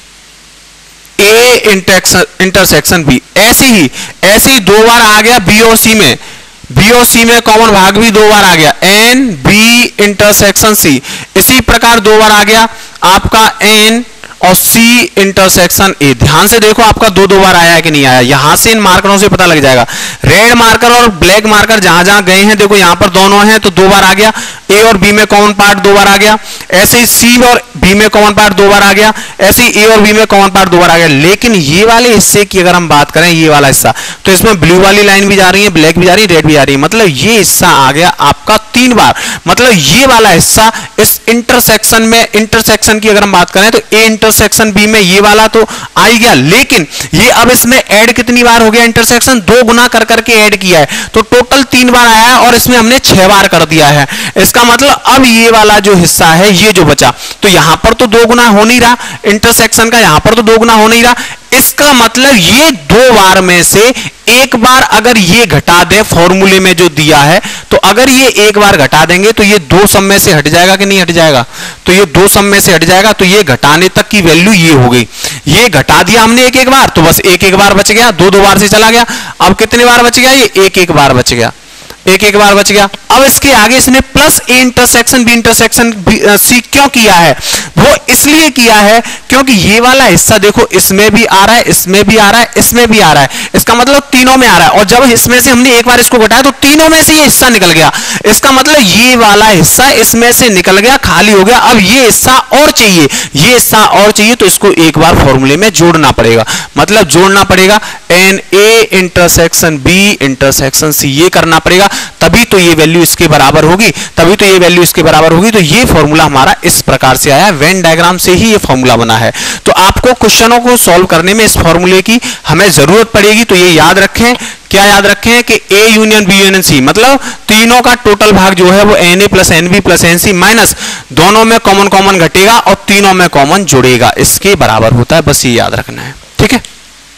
A intersection B, ऐसे ही ऐसे ही दो बार आ गया बी और सी में, बी और सी में कॉमन भाग भी दो बार आ गया, एन बी इंटरसेक्शन सी, इसी प्रकार दो बार आ गया आपका एन और सी इंटरसेक्शन ए। ध्यान से देखो आपका दो दो बार आया है कि नहीं आया, यहां से इन मार्करों से पता लग जाएगा। रेड मार्कर और ब्लैक मार्कर जहां जहां गए हैं देखो यहां पर दोनों हैं तो दो बार आ गया, ए और बी में कॉमन पार्ट दो बार आ गया, ऐसे ही सी और बी में कॉमन पार्ट दो बार आ गया, ऐसे ही ए और बी में कॉमन पार्ट दो बार आ गया। लेकिन ये वाले हिस्से की अगर हम बात करें, ये वाला हिस्सा, तो इसमें ब्लू वाली लाइन भी जा रही है, ब्लैक भी जा रही है, रेड भी जा रही है, मतलब ये हिस्सा आ गया आपका तीन बार। मतलब ये वाला हिस्सा इस इंटरसेक्शन में, इंटरसेक्शन की अगर हम बात करें तो ए इंटरसेक्शन बी में ये वाला तो आ ही गया, लेकिन ये अब इसमें ऐड कितनी बार हो गया, इंटरसेक्शन दो गुना कर करके ऐड किया है तो टोटल तीन बार आया है और इसमें हमने छह बार कर दिया है। इसका मतलब अब ये वाला जो हिस्सा है ये जो बचा, तो यहां पर तो दो गुना हो नहीं रहा इंटरसेक्शन का, यहां पर तो दो गुना हो नहीं रहा, इसका मतलब ये दो बार में से एक बार अगर ये घटा दें फॉर्मूले में जो दिया है, तो अगर ये एक बार घटा देंगे तो ये दो सम में से हट जाएगा कि नहीं हट जाएगा, तो ये दो सम में से हट जाएगा, तो ये घटाने तक की वैल्यू ये हो गई। ये घटा दिया हमने एक एक बार तो बस एक एक बार बच गया, दो दो बार से चला गया, अब कितने बार बच गया, ये एक एक बार बच गया, एक एक बार बच गया। अब इसके आगे इसने plus A intersection B intersection C क्यों किया है, वो इसलिए किया है क्योंकि ये वाला हिस्सा देखो इसमें भी आ रहा है, इसमें भी आ रहा है, इसमें भी आ रहा है, इसका मतलब तीनों में आ रहा है, और जब इसमें से हमने एक बार इसको घटाया तो तीनों में से ये हिस्सा निकल गया, इसका मतलब ये वाला हिस्सा इसमें से निकल गया, खाली हो गया। अब ये हिस्सा और चाहिए, ये हिस्सा और चाहिए तो इसको एक बार फॉर्मूले में जोड़ना पड़ेगा, मतलब जोड़ना पड़ेगा n A intersection B intersection C, ये करना पड़ेगा, तभी तो ये वैल्यू इसके बराबर होगी, तभी तो ये वैल्यू इसके बराबर होगी। तो ये फॉर्मूला हमारा इस प्रकार से आया, वेन डायग्राम से ही ये फॉर्मूला बना है। तो आपको क्वेश्चनों को सॉल्व करने में इस फॉर्मूले की हमें जरूरत पड़ेगी, तो ये याद रखें, क्या याद रखें कि A union B union C, मतलब तीनों का टोटल भाग जो है वो n A plus n B plus n C minus दोनों में कॉमन कॉमन घटेगा और तीनों में कॉमन जुड़ेगा, इसके बराबर होता है, बस ये याद रखना है, ठीक है।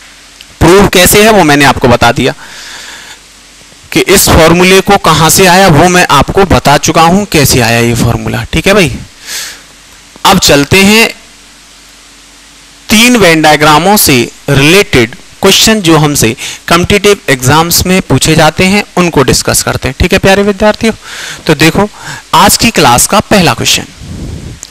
प्रूव कैसे है वो मैंने आपको बता दिया कि इस फॉर्मूले को कहां से आया वो मैं आपको बता चुका हूं कैसे आया ये फॉर्मूला, ठीक है भाई। अब चलते हैं तीन वेन डायग्रामों से रिलेटेड क्वेश्चन जो हमसे कॉम्पिटिटिव एग्जाम्स में पूछे जाते हैं उनको डिस्कस करते हैं, ठीक है प्यारे विद्यार्थियों। तो देखो आज की क्लास का पहला क्वेश्चन,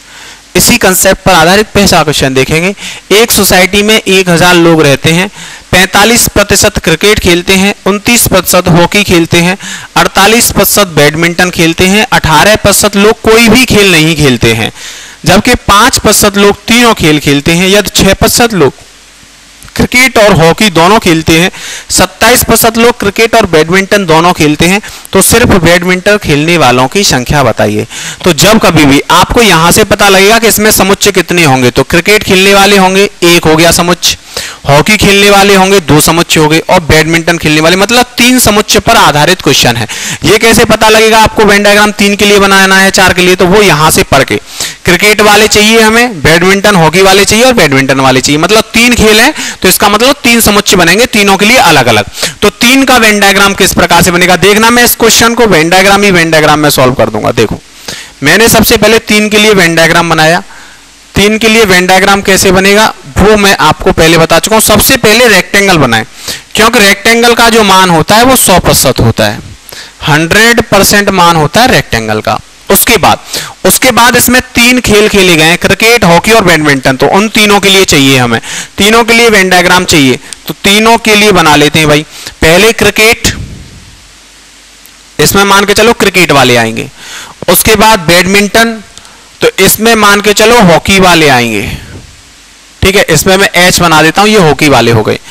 इसी कंसेप्ट पर आधारित पहला क्वेश्चन देखेंगे। एक सोसाइटी में एक हजार लोग रहते हैं, पैंतालीस प्रतिशत क्रिकेट खेलते हैं, उनतीस प्रतिशत हॉकी खेलते हैं, अड़तालीस प्रतिशत बैडमिंटन खेलते हैं, अठारह प्रतिशत लोग कोई भी खेल नहीं खेलते हैं, जबकि पाँच प्रतिशत लोग तीनों खेल खेलते हैं, यदि छह प्रतिशत लोग क्रिकेट और हॉकी दोनों खेलते हैं, सत्ताईस प्रतिशत लोग क्रिकेट और बैडमिंटन दोनों खेलते हैं, तो सिर्फ बैडमिंटन खेलने वालों की संख्या बताइए। तो जब कभी भी आपको यहां से पता लगेगा कि इसमें समुच्चय कितने होंगे, तो क्रिकेट खेलने वाले होंगे एक हो गया समुच्चय, हॉकी खेलने वाले होंगे दो समुच्चय हो गए, और बैडमिंटन खेलने वाले मतलब तीन समुच्चय पर आधारित क्वेश्चन है। ये कैसे पता लगेगा आपको वेन डायग्राम तीन के लिए बनाना है चार के लिए, तो वो यहां से पढ़ के क्रिकेट वाले चाहिए हमें, बैडमिंटन हॉकी वाले चाहिए और बैडमिंटन वाले चाहिए, मतलब तीन खेल हैं तो इसका मतलब तीन समुच्चय बनेंगे तीनों के लिए अलग अलग। तो तीन का वेन डायग्राम किस प्रकार से बनेगा देखना, मैं इस क्वेश्चन को वेन डायग्राम ही वेन डायग्राम में सॉल्व कर दूंगा। देखो मैंने सबसे पहले तीन के लिए वेन डायग्राम बनाया, तीन के लिए वेन डायग्राम कैसे बनेगा वो मैं आपको पहले बता चुका हूं। सबसे पहले रेक्टेंगल बनाएं, क्योंकि रेक्टेंगल का जो मान होता है वो सौ प्रतिशत होता है, हंड्रेड परसेंट मान होता है रेक्टेंगल का। उसके बाद उसके बाद इसमें तीन खेल खेले गए हैं, क्रिकेट हॉकी और बैडमिंटन, तो उन तीनों के लिए चाहिए हमें, तीनों के लिए वेन डायग्राम चाहिए, तो तीनों के लिए बना लेते हैं भाई। पहले क्रिकेट, इसमें मान के चलो क्रिकेट वाले आएंगे, उसके बाद बैडमिंटन, तो इसमें मान के चलो हॉकी वाले आएंगे, ठीक है, इसमें मैं एच बना देता हूं, ये हॉकी वाले हो गए।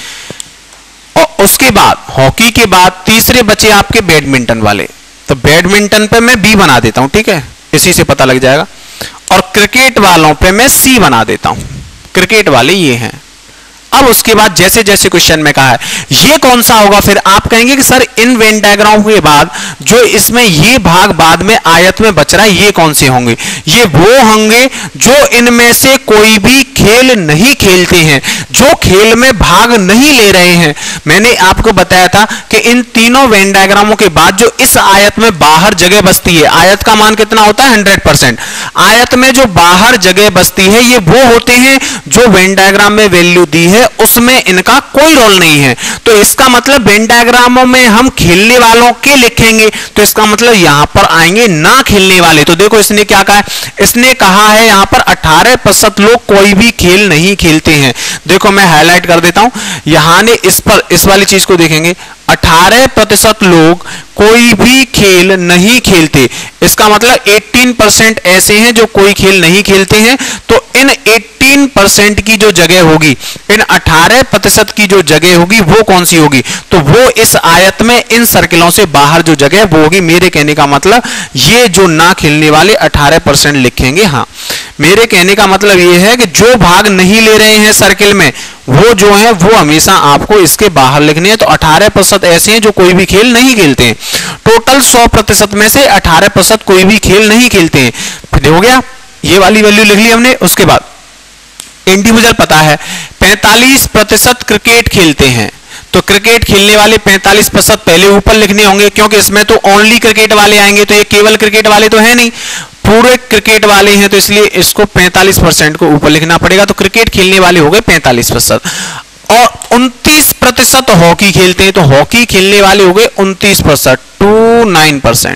और उसके बाद हॉकी के बाद तीसरे बचे आपके बैडमिंटन वाले, तो बैडमिंटन पे मैं बी बना देता हूं, ठीक है, इसी से पता लग जाएगा। और क्रिकेट वालों पे मैं सी बना देता हूं, क्रिकेट वाले ये हैं। अब उसके बाद जैसे जैसे क्वेश्चन में कहा है ये कौन सा होगा, फिर आप कहेंगे कि सर इन वेन डायग्राम के बाद जो इसमें ये भाग बाद में आयत में बच रहा है ये कौन से होंगे, ये वो होंगे जो इनमें से कोई भी खेल नहीं खेलते हैं, जो खेल में भाग नहीं ले रहे हैं। मैंने आपको बताया था कि इन तीनों वेन डायग्रामों के बाद जो इस आयत में बाहर जगह बचती है, आयत का मान कितना होता है हंड्रेड परसेंट, आयत में जो बाहर जगह बचती है ये वो होते हैं जो वेन डायग्राम में वैल्यू दी है उसमें इनका कोई रोल नहीं है। तो इसका मतलब वेन डायग्रामों में हम खेलने वालों के लिखेंगे, तो इसका मतलब यहां पर आएंगे ना खेलने वाले। तो देखो इसने क्या कहा है, इसने कहा है यहां पर अठारह प्रतिशत लोग कोई भी खेल नहीं खेलते हैं। देखो मैं हाईलाइट कर देता हूं, यहां ने इस पर इस वाली चीज को देखेंगे, अठारह प्रतिशत लोग कोई भी खेल नहीं खेलते, इसका मतलब अठारह परसेंट ऐसे हैं जो कोई खेल नहीं खेलते हैं। तो इन अठारह परसेंट की जो जगह होगी, इन अठारह प्रतिशत की जो जगह होगी वो कौन सी होगी, तो वो इस आयत में इन सर्किलों से बाहर जो जगह वो होगी। मेरे कहने का मतलब ये जो ना खेलने वाले अठारह परसेंट लिखेंगे। हाँ, मेरे कहने का मतलब ये है कि जो भाग नहीं ले रहे हैं सर्किल में वो जो है वो हमेशा आपको इसके बाहर लिखने हैं। तो अठारह प्रतिशत ऐसे हैं जो कोई भी खेल नहीं खेलते हैं, टोटल सौ प्रतिशत में से अठारह प्रतिशत कोई भी खेल नहीं खेलते हैं। फिर हो गया, ये वाली वैल्यू लिख ली हमने। उसके बाद इंडिविजुअल पता है पैंतालीस प्रतिशत क्रिकेट खेलते हैं, तो क्रिकेट खेलने वाले पैंतालीस प्रतिशत पहले ऊपर लिखने होंगे, क्योंकि इसमें तो ओनली क्रिकेट वाले आएंगे, तो ये केवल क्रिकेट वाले तो है नहीं, पूरे क्रिकेट वाले हैं, तो इसलिए इसको पैंतालीस परसेंट को ऊपर लिखना पड़ेगा। तो क्रिकेट खेलने वाले हो गए पैंतालीस प्रतिशत, और उनतीस प्रतिशत हॉकी खेलते हैं, तो हॉकी खेलने वाले हो गए उनतीस प्रतिशत, टू नाइन परसेंट,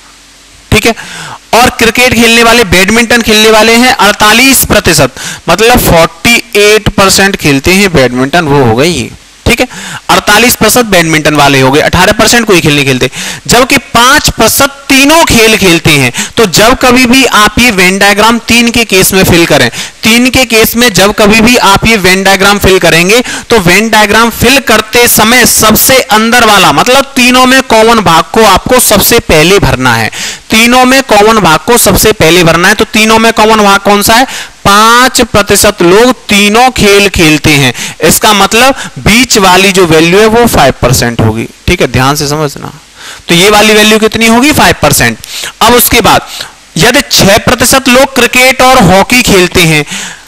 ठीक है। और क्रिकेट खेलने वाले, बैडमिंटन खेलने वाले हैं अड़तालीस प्रतिशत, मतलब अड़तालीस परसेंट खेलते हैं बैडमिंटन, वो हो गई, ठीक है। अड़तालीस प्रतिशत बैडमिंटन वाले हो गए, अठारह परसेंट कोई खेल नहीं खेलते, जबकि पांच प्रतिशत तीनों खेल खेलते हैं। तो जब कभी भी आप ये वेन डायग्राम तीन के केस में फिल करें, तीन के केस में जब कभी भी आप ये वेन डायग्राम फिल करेंगे, तो वेन डायग्राम फिल करते समय सबसे अंदर वाला, मतलब तीनों में कॉमन भाग को आपको सबसे पहले भरना है, तीनों में कॉमन भाग को सबसे पहले भरना है। तो तीनों में कॉमन भाग कौन सा है, पांच प्रतिशत लोग तीनों खेल खेलते हैं, इसका मतलब बीच वाली जो वैल्यू है वो फाइव परसेंट होगी, ठीक है, ध्यान से समझना। तो ये वाली वैल्यू कितनी होगी, फाइव परसेंट। अब उसके बाद यदि छह प्रतिशत लोग क्रिकेट और हॉकी खेलते हैं,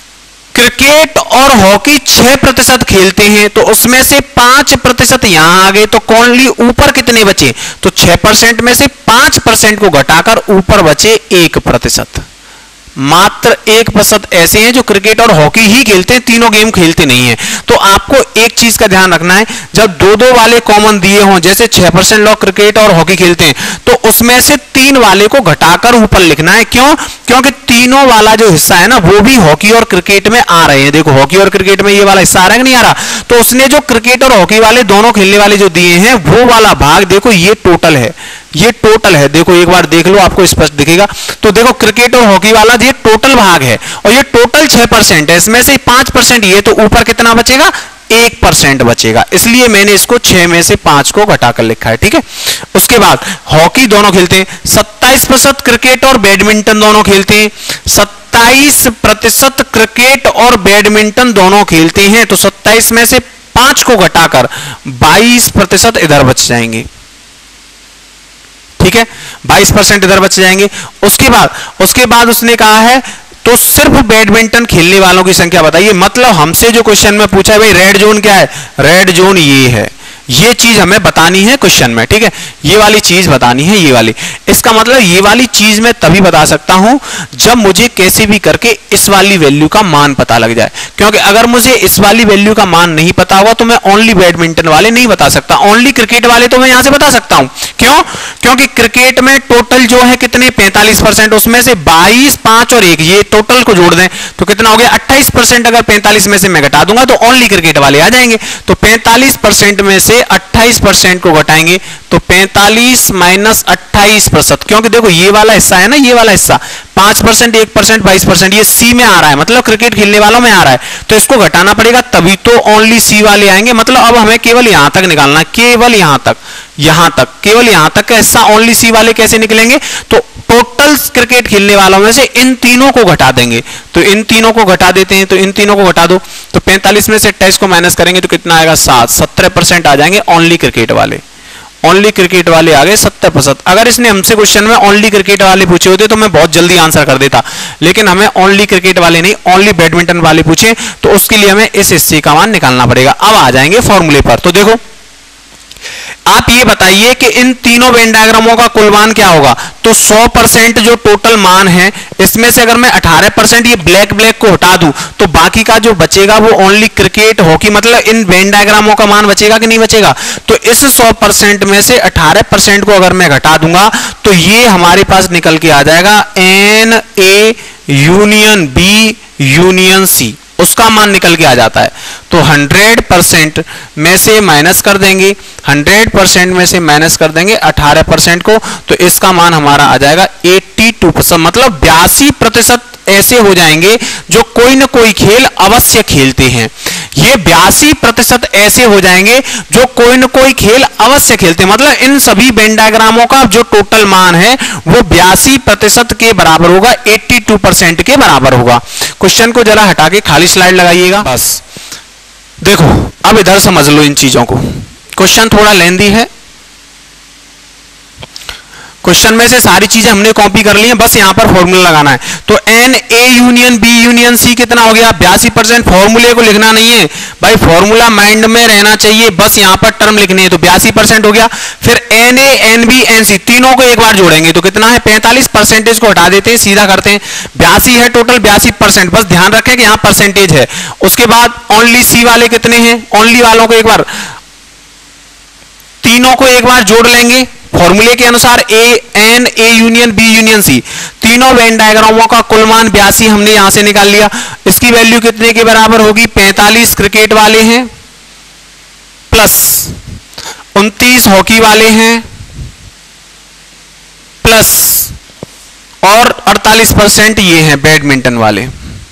क्रिकेट और हॉकी छह प्रतिशत खेलते हैं, तो उसमें से पांच प्रतिशत यहां आ गए, तो कौन ऊपर कितने बचे, तो छह परसेंट में से पांच परसेंट को घटाकर ऊपर बचे एक प्रतिशत। मात्र एक प्रतिशत ऐसे हैं जो क्रिकेट और हॉकी ही खेलते हैं, तीनों गेम खेलते नहीं हैं। तो आपको एक चीज का ध्यान रखना है, जब दो दो वाले कॉमन दिए हों, जैसे छह परसेंट लोग क्रिकेट और हॉकी खेलते हैं, तो उसमें से तीन वाले को घटाकर ऊपर लिखना है। क्यों? क्योंकि तीनों वाला जो हिस्सा है ना वो भी हॉकी और क्रिकेट में आ रहे हैं। देखो हॉकी और क्रिकेट में ये वाला हिस्सा आ रहा है कि नहीं आ रहा, तो उसने जो क्रिकेट और हॉकी वाले दोनों खेलने वाले जो दिए हैं वो वाला भाग देखो ये टोटल है, ये टोटल है। देखो एक बार देख लो, आपको स्पष्ट दिखेगा। तो देखो क्रिकेट और हॉकी वाला ये टोटल भाग है और ये टोटल छह परसेंट है, इसमें से पांच परसेंट ये, तो ऊपर कितना बचेगा? एक परसेंट बचेगा, इसलिए मैंने इसको छह में से पांच को घटाकर लिखा है। ठीक है, उसके बाद हॉकी दोनों खेलते हैं, सत्ताईस प्रतिशत क्रिकेट और बैडमिंटन दोनों खेलते हैं, सत्ताईस प्रतिशत क्रिकेट और बैडमिंटन दोनों खेलते हैं, तो सत्ताईस में से पांच को घटाकर बाईस प्रतिशत इधर बच जाएंगे। ठीक है, बाईस परसेंट इधर बच जाएंगे। उसके बाद उसके बाद उसने कहा है तो सिर्फ बैडमिंटन खेलने वालों की संख्या बताइए। मतलब हमसे जो क्वेश्चन में पूछा है भाई रेड जोन क्या है, रेड जोन ये है, ये चीज हमें बतानी है क्वेश्चन में। ठीक है, ये वाली चीज बतानी है, ये वाली। इसका मतलब ये वाली चीज मैं तभी बता सकता हूं जब मुझे कैसे भी करके इस वाली वैल्यू का मान पता लग जाए, क्योंकि अगर मुझे इस वाली वैल्यू का मान नहीं पता होगा तो मैं ओनली बैडमिंटन वाले नहीं बता सकता, ओनली क्रिकेट वाले तो मैं यहां से बता सकता हूं। क्यों? क्योंकि क्रिकेट में टोटल जो है कितने पैंतालीस परसेंट, उसमें से बाईस, पांच और एक, ये टोटल को जोड़ दें तो कितना हो गया अट्ठाईस परसेंट। अगर पैंतालीस में से मैं घटा दूंगा तो ओनली क्रिकेट वाले आ जाएंगे। तो पैंतालीस परसेंट में से अट्ठाईस परसेंट को घटाएंगे तो पैंतालीस माइनस अट्ठाईस प्रतिशत, क्योंकि देखो ये वाला हिस्सा है ना, ये वाला हिस्सा पांच परसेंट, एक परसेंट, बाईस परसेंट, ये सी में आ रहा है, मतलब क्रिकेट खेलने वालों में आ रहा है, तो इसको घटाना पड़ेगा तभी तो ओनली सी वाले आएंगे। मतलब अब हमें केवल यहां तक निकालना, केवल यहां तक, यहां तक, केवल यहां तक का हिस्सा ओनली सी वाले कैसे निकलेंगे? तो टोटल क्रिकेट खेलने वालों में से इन तीनों को घटा देंगे, तो इन तीनों को घटा देते हैं, तो इन तीनों को घटा दो, तो पैंतालीस में से अट्ठाईस को माइनस करेंगे तो कितना आएगा? सात, सत्रह परसेंट आ जाएंगे ओनली क्रिकेट वाले। ओनली क्रिकेट वाले आ गए सत्तर प्रतिशत। अगर इसने हमसे क्वेश्चन में ओनली क्रिकेट वाले पूछे होते तो मैं बहुत जल्दी आंसर कर देता, लेकिन हमें ओनली क्रिकेट वाले नहीं, ओनली बैडमिंटन वाले पूछे, तो उसके लिए हमें इस हिस्से का मान निकालना पड़ेगा। अब आ जाएंगे फॉर्मूले पर। तो देखो आप ये बताइए कि इन तीनों वेन डायग्रामों का कुल मान क्या होगा? तो सौ परसेंट जो टोटल मान है, इसमें से अगर मैं अठारह परसेंट ये ब्लैक ब्लैक को हटा दूं तो बाकी का जो बचेगा वो ओनली क्रिकेट, हॉकी, मतलब इन वेन डायग्रामों का मान बचेगा कि नहीं बचेगा? तो इस सौ परसेंट में से अठारह परसेंट को अगर मैं घटा दूंगा तो ये हमारे पास निकल के आ जाएगा n A union B union C, उसका मान निकल के आ जाता है। तो हंड्रेड परसेंट में से माइनस कर देंगे, हंड्रेड परसेंट में से माइनस कर देंगे अठारह परसेंट को, तो इसका मान हमारा आ जाएगा बयासी परसेंट, मतलब बयासी प्रतिशत ऐसे हो जाएंगे जो कोई ना कोई खेल अवश्य खेलते हैं। ये बयासी प्रतिशत ऐसे हो जाएंगे जो कोई ना कोई खेल अवश्य खेलते हैं, मतलब इन सभी वेन डायग्रामों का जो टोटल मान है वो बयासी प्रतिशत के बराबर होगा, बयासी परसेंट के बराबर होगा। क्वेश्चन को जरा हटा के खाली स्लाइड लगाइएगा बस। देखो अब इधर समझ लो इन चीजों को, क्वेश्चन थोड़ा लेंदी है, क्वेश्चन में से सारी चीजें हमने कॉपी कर ली हैं, बस यहां पर फॉर्मूला लगाना है। तो n A union B union C कितना हो गया? बयासी परसेंट। फॉर्मूले को लिखना नहीं है भाई, फॉर्मूला माइंड में रहना चाहिए, बस यहां पर टर्म लिखनी है। तो बयासी परसेंट हो गया। फिर n A n B n C तीनों को एक बार जोड़ेंगे तो कितना है? पैंतालीस। परसेंटेज को हटा देते हैं, सीधा करते हैं, बयासी है टोटल, बयासी परसेंट, बस ध्यान रखें कि यहां परसेंटेज है। उसके बाद ओनली सी वाले कितने हैं? ओनली वालों को एक बार, तीनों को एक बार जोड़ लेंगे फॉर्मूले के अनुसार, A n A union B union C, तीनों वेन डायग्रामों का कुल मान बयासी हमने यहां से निकाल लिया। इसकी वैल्यू कितने के बराबर होगी? पैंतालीस क्रिकेट वाले हैं प्लस उनतीस हॉकी वाले हैं प्लस और अड़तालीस परसेंट ये हैं बैडमिंटन वाले।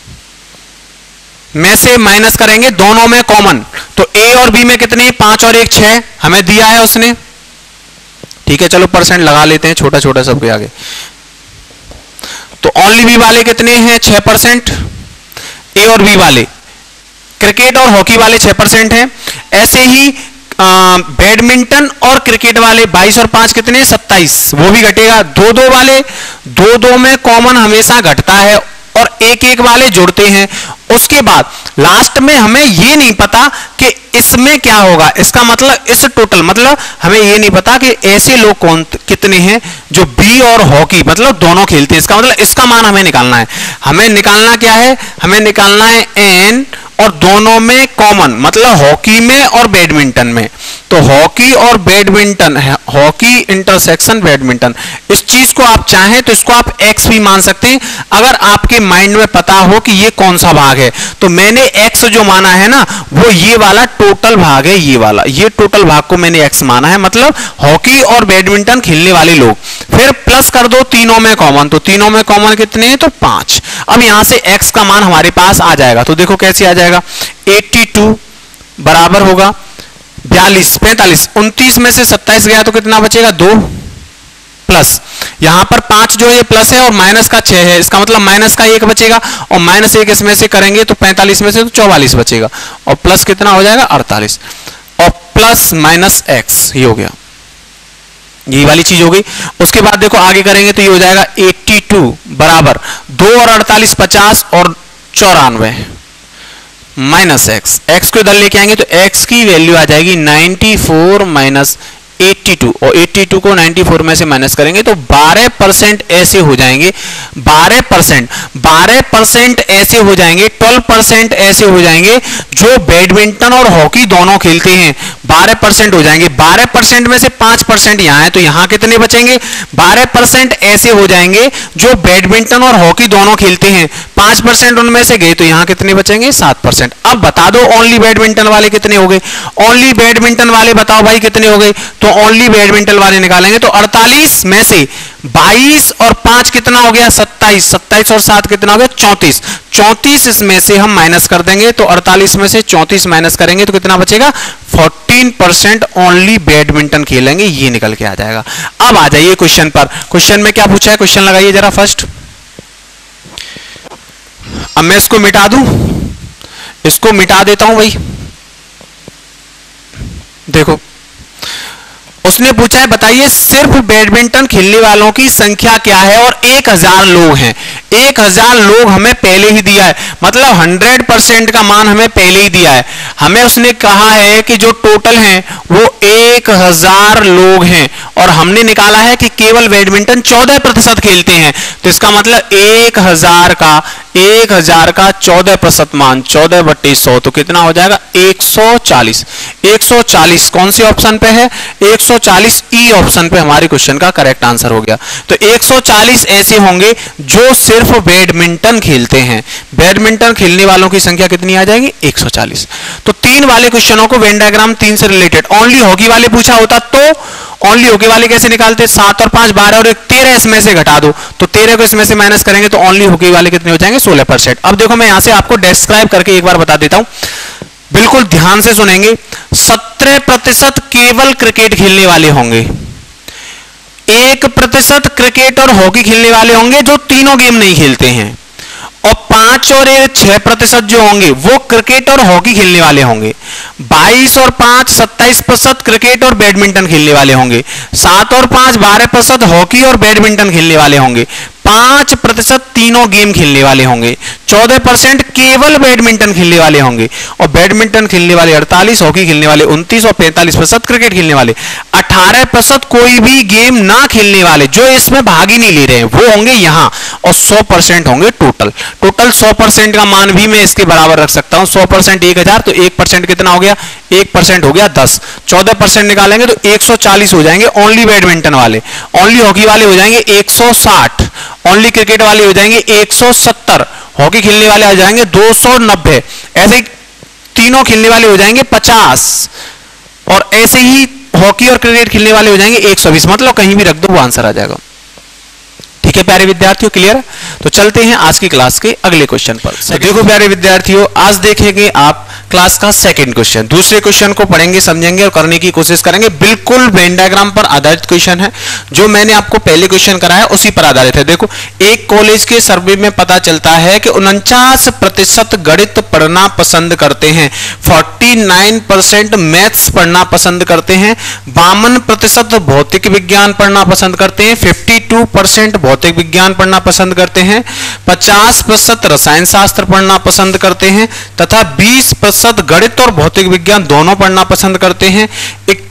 में से माइनस करेंगे, दोनों में कॉमन, तो ए और बी में कितने? पांच और एक छह हमें दिया है उसने, ठीक है। चलो परसेंट लगा लेते हैं छोटा छोटा सबके आगे। तो ओनली बी वाले कितने हैं? छह परसेंट। ए और बी वाले, क्रिकेट और हॉकी वाले छह परसेंट हैं। ऐसे ही बैडमिंटन और क्रिकेट वाले बाईस और पांच कितने? सत्ताईस, वो भी घटेगा। दो दो वाले, दो दो में कॉमन हमेशा घटता है और एक एक वाले जुड़ते हैं। उसके बाद लास्ट में हमें ये नहीं पता कि इसमें क्या होगा, इसका मतलब इस टोटल, मतलब हमें ये नहीं पता कि ऐसे लोग कौन कितने हैं जो बी और हॉकी मतलब दोनों खेलते हैं। इसका मतलब इसका मान हमें निकालना है। हमें निकालना क्या है? हमें निकालना है एन और दोनों में कॉमन, मतलब हॉकी में और बैडमिंटन में। तो हॉकी और बैडमिंटन है, हॉकी इंटरसेक्शन बैडमिंटन, इस चीज को आप चाहें तो इसको आप एक्स भी मान सकते हैं, अगर आपके माइंड में पता हो कि ये कौन सा भाग है। तो मैंने एक्स जो माना है ना, वो ये वाला टोटल भाग है, ये वाला, ये टोटल भाग को मैंने एक्स माना है, मतलब हॉकी और बैडमिंटन खेलने वाले लोग। फिर प्लस कर दो तीनों में कॉमन, तो तीनों में कॉमन कितने हैं, तो पांच। अब यहां से एक्स का मान हमारे पास आ जाएगा, तो देखो कैसे आ जाएगा, बयासी बराबर होगा बयालीस, पैंतालीस, उनतीस में से सत्ताईस गया तो कितना बचेगा, दो, प्लस यहां पर पांच जो है प्लस है और माइनस का छह है, इसका मतलब माइनस का एक बचेगा, और माइनस एक इसमें से करेंगे तो पैंतालीस में से तो चौवालीस बचेगा, और प्लस कितना हो जाएगा, अड़तालीस, और प्लस माइनस एक्स, ये हो गया, ये वाली चीज हो गई। उसके बाद देखो आगे करेंगे तो ये हो जाएगा बयासी बराबर दो और अड़तालीस पचास और चौरानवे माइनस एक्स, एक्स को इधर लेके आएंगे तो एक्स की वैल्यू आ जाएगी चौरानवे माइनस बयासी, और बयासी को चौरानवे में से माइनस करेंगे तो बारह परसेंट ऐसे हो जाएंगे, बारह परसेंट, बारह परसेंट ऐसे हो जाएंगे, बारह परसेंट ऐसे हो जाएंगे जो बैडमिंटन और हॉकी दोनों खेलते हैं, बारह परसेंट हो जाएंगे। बारह परसेंट में से पांच परसेंट यहां है तो यहां कितने बचेंगे, बारह परसेंट ऐसे हो जाएंगे जो बैडमिंटन और हॉकी दोनों खेलते हैं, पांच परसेंट उनमें से गए तो यहां कितने बचेंगे, सात परसेंट। अब बता दो ओनली बैडमिंटन वाले कितने हो गए, ओनली बैडमिंटन वाले बताओ भाई कितने हो गए, तो ओनली बैडमिंटन वाले निकालेंगे तो अड़तालीस में से बाईस और पांच कितना हो गया, सत्ताईस, सत्ताईस और सात कितना हो गया, चौंतीस, चौंतीस इसमें से हम माइनस कर देंगे तो अड़तालीस में से चौंतीस माइनस करेंगे तो कितना बचेगा, चौदह परसेंट ओनली बैडमिंटन खेलेंगे, ये निकल के आ जाएगा। अब आ जाइए क्वेश्चन पर, क्वेश्चन में क्या पूछा है, क्वेश्चन लगाइए जरा फर्स्ट। अब मैं इसको मिटा दूं, इसको मिटा देता हूं भाई, देखो उसने पूछा है बताइए सिर्फ बैडमिंटन खेलने वालों की संख्या क्या है, और एक हजार लोग हैं, एक हजार लोग हमें पहले ही दिया है, मतलब हंड्रेड परसेंट का मान हमें पहले ही दिया है, हमें उसने कहा है कि जो टोटल हैं वो एक हजार लोग हैं, और हमने निकाला है कि केवल बैडमिंटन चौदह प्रतिशत खेलते हैं, तो इसका मतलब एक हजार का एक हजार का चौदह प्रतिशत मान चौदह बट्टे सौ तो कितना हो जाएगा, एक सौ चालीस, एक सौ चालीस कौन सी ऑप्शन पे है, एक सौ चालीस ई ऑप्शन पे हमारे क्वेश्चन का करेक्ट आंसर हो गया। तो एक सौ चालीस ऐसे होंगे जो सिर्फ बैडमिंटन खेलते हैं, बैडमिंटन खेलने वालों की संख्या कितनी आ जाएगी, एक सौ चालीस। तो तीन वाले क्वेश्चनों को वेन डायग्राम तीन से रिलेटेड, ओनली हॉकी वाले पूछा होता तो ओनली हॉकी वाले कैसे निकालते, सात और पांच बारह और एक तेरह, इसमें से घटा दो तो तेरह को इसमें से माइनस करेंगे तो ओनली हॉकी वाले कितने हो जाएंगे, सोलह परसेंट। अब देखो मैं यहां से आपको डिस्क्राइब करके एक बार बता देता हूं, बिल्कुल ध्यान से सुनेंगे। सत्रह प्रतिशत केवल क्रिकेट खेलने वाले होंगे, एक प्रतिशत क्रिकेट और हॉकी खेलने वाले होंगे जो तीनों गेम नहीं खेलते हैं, और पांच और एक छह प्रतिशत जो होंगे वो क्रिकेट और हॉकी खेलने वाले होंगे, बाईस और पांच सत्ताईस प्रतिशत क्रिकेट और बैडमिंटन खेलने वाले होंगे, सात और पांच बारह प्रतिशत हॉकी और बैडमिंटन खेलने वाले होंगे, पांच प्रतिशत तीनों गेम खेलने वाले होंगे, चौदह परसेंट केवल बैडमिंटन खेलने वाले होंगे, और बैडमिंटन खेलने वाले अड़तालीस, हॉकी खेलने वाले उनतीस और पैंतालीस प्रतिशत क्रिकेट खेलने वाले, अठारह प्रतिशत कोई भी गेम ना खेलने वाले जो इसमें भाग ही नहीं ले रहे हैं वो होंगे यहां, और सौ परसेंट होंगे टोटल। टोटल सौ परसेंट का मान भी मैं इसके बराबर रख सकता हूं, सौ परसेंट एक हजार तो एक परसेंट कितना हो गया, एक परसेंट हो गया दस, चौदह परसेंट निकालेंगे तो एक सौ चालीस हो जाएंगे ओनली बैडमिंटन वाले, ओनली हॉकी वाले हो जाएंगे एक सौ साठ, ओनली क्रिकेट वाले हो जाएंगे एक सौ सत्तर, हॉकी खेलने वाले आ जाएंगे दो सौ नब्बे, ऐसे ही तीनों खेलने वाले हो जाएंगे पचास, और ऐसे ही हॉकी और क्रिकेट खेलने वाले हो जाएंगे एक सौ बीस, मतलब कहीं भी रख दो वो आंसर आ जाएगा। ठीक है प्यारे विद्यार्थियों, क्लियर है? तो चलते हैं आज की क्लास के अगले क्वेश्चन पर। तो देखो प्यारे विद्यार्थियों, आज देखेंगे आप क्लास का सेकंड क्वेश्चन। दूसरे क्वेश्चन को पढ़ेंगे, समझेंगे और करने की कोशिश करेंगे। बिल्कुल वेन डायग्राम पर आधारित क्वेश्चन है, जो मैंने आपको पहले क्वेश्चन कराया उसी पर आधारित है। देखो, एक कॉलेज के सर्वे में पता चलता है कि उनचास प्रतिशत गणित पढ़ना पसंद करते हैं, उनचास परसेंट मैथ्स पढ़ना पसंद करते हैं, बावन प्रतिशत भौतिक विज्ञान पढ़ना पसंद करते हैं, बावन परसेंट भौतिक विज्ञान पढ़ना पसंद करते हैं, पचास प्रतिशत रसायन शास्त्र पढ़ना पसंद करते हैं तथा बीस प्रतिशत गणित और भौतिक विज्ञान दोनों पढ़ना पसंद करते हैं,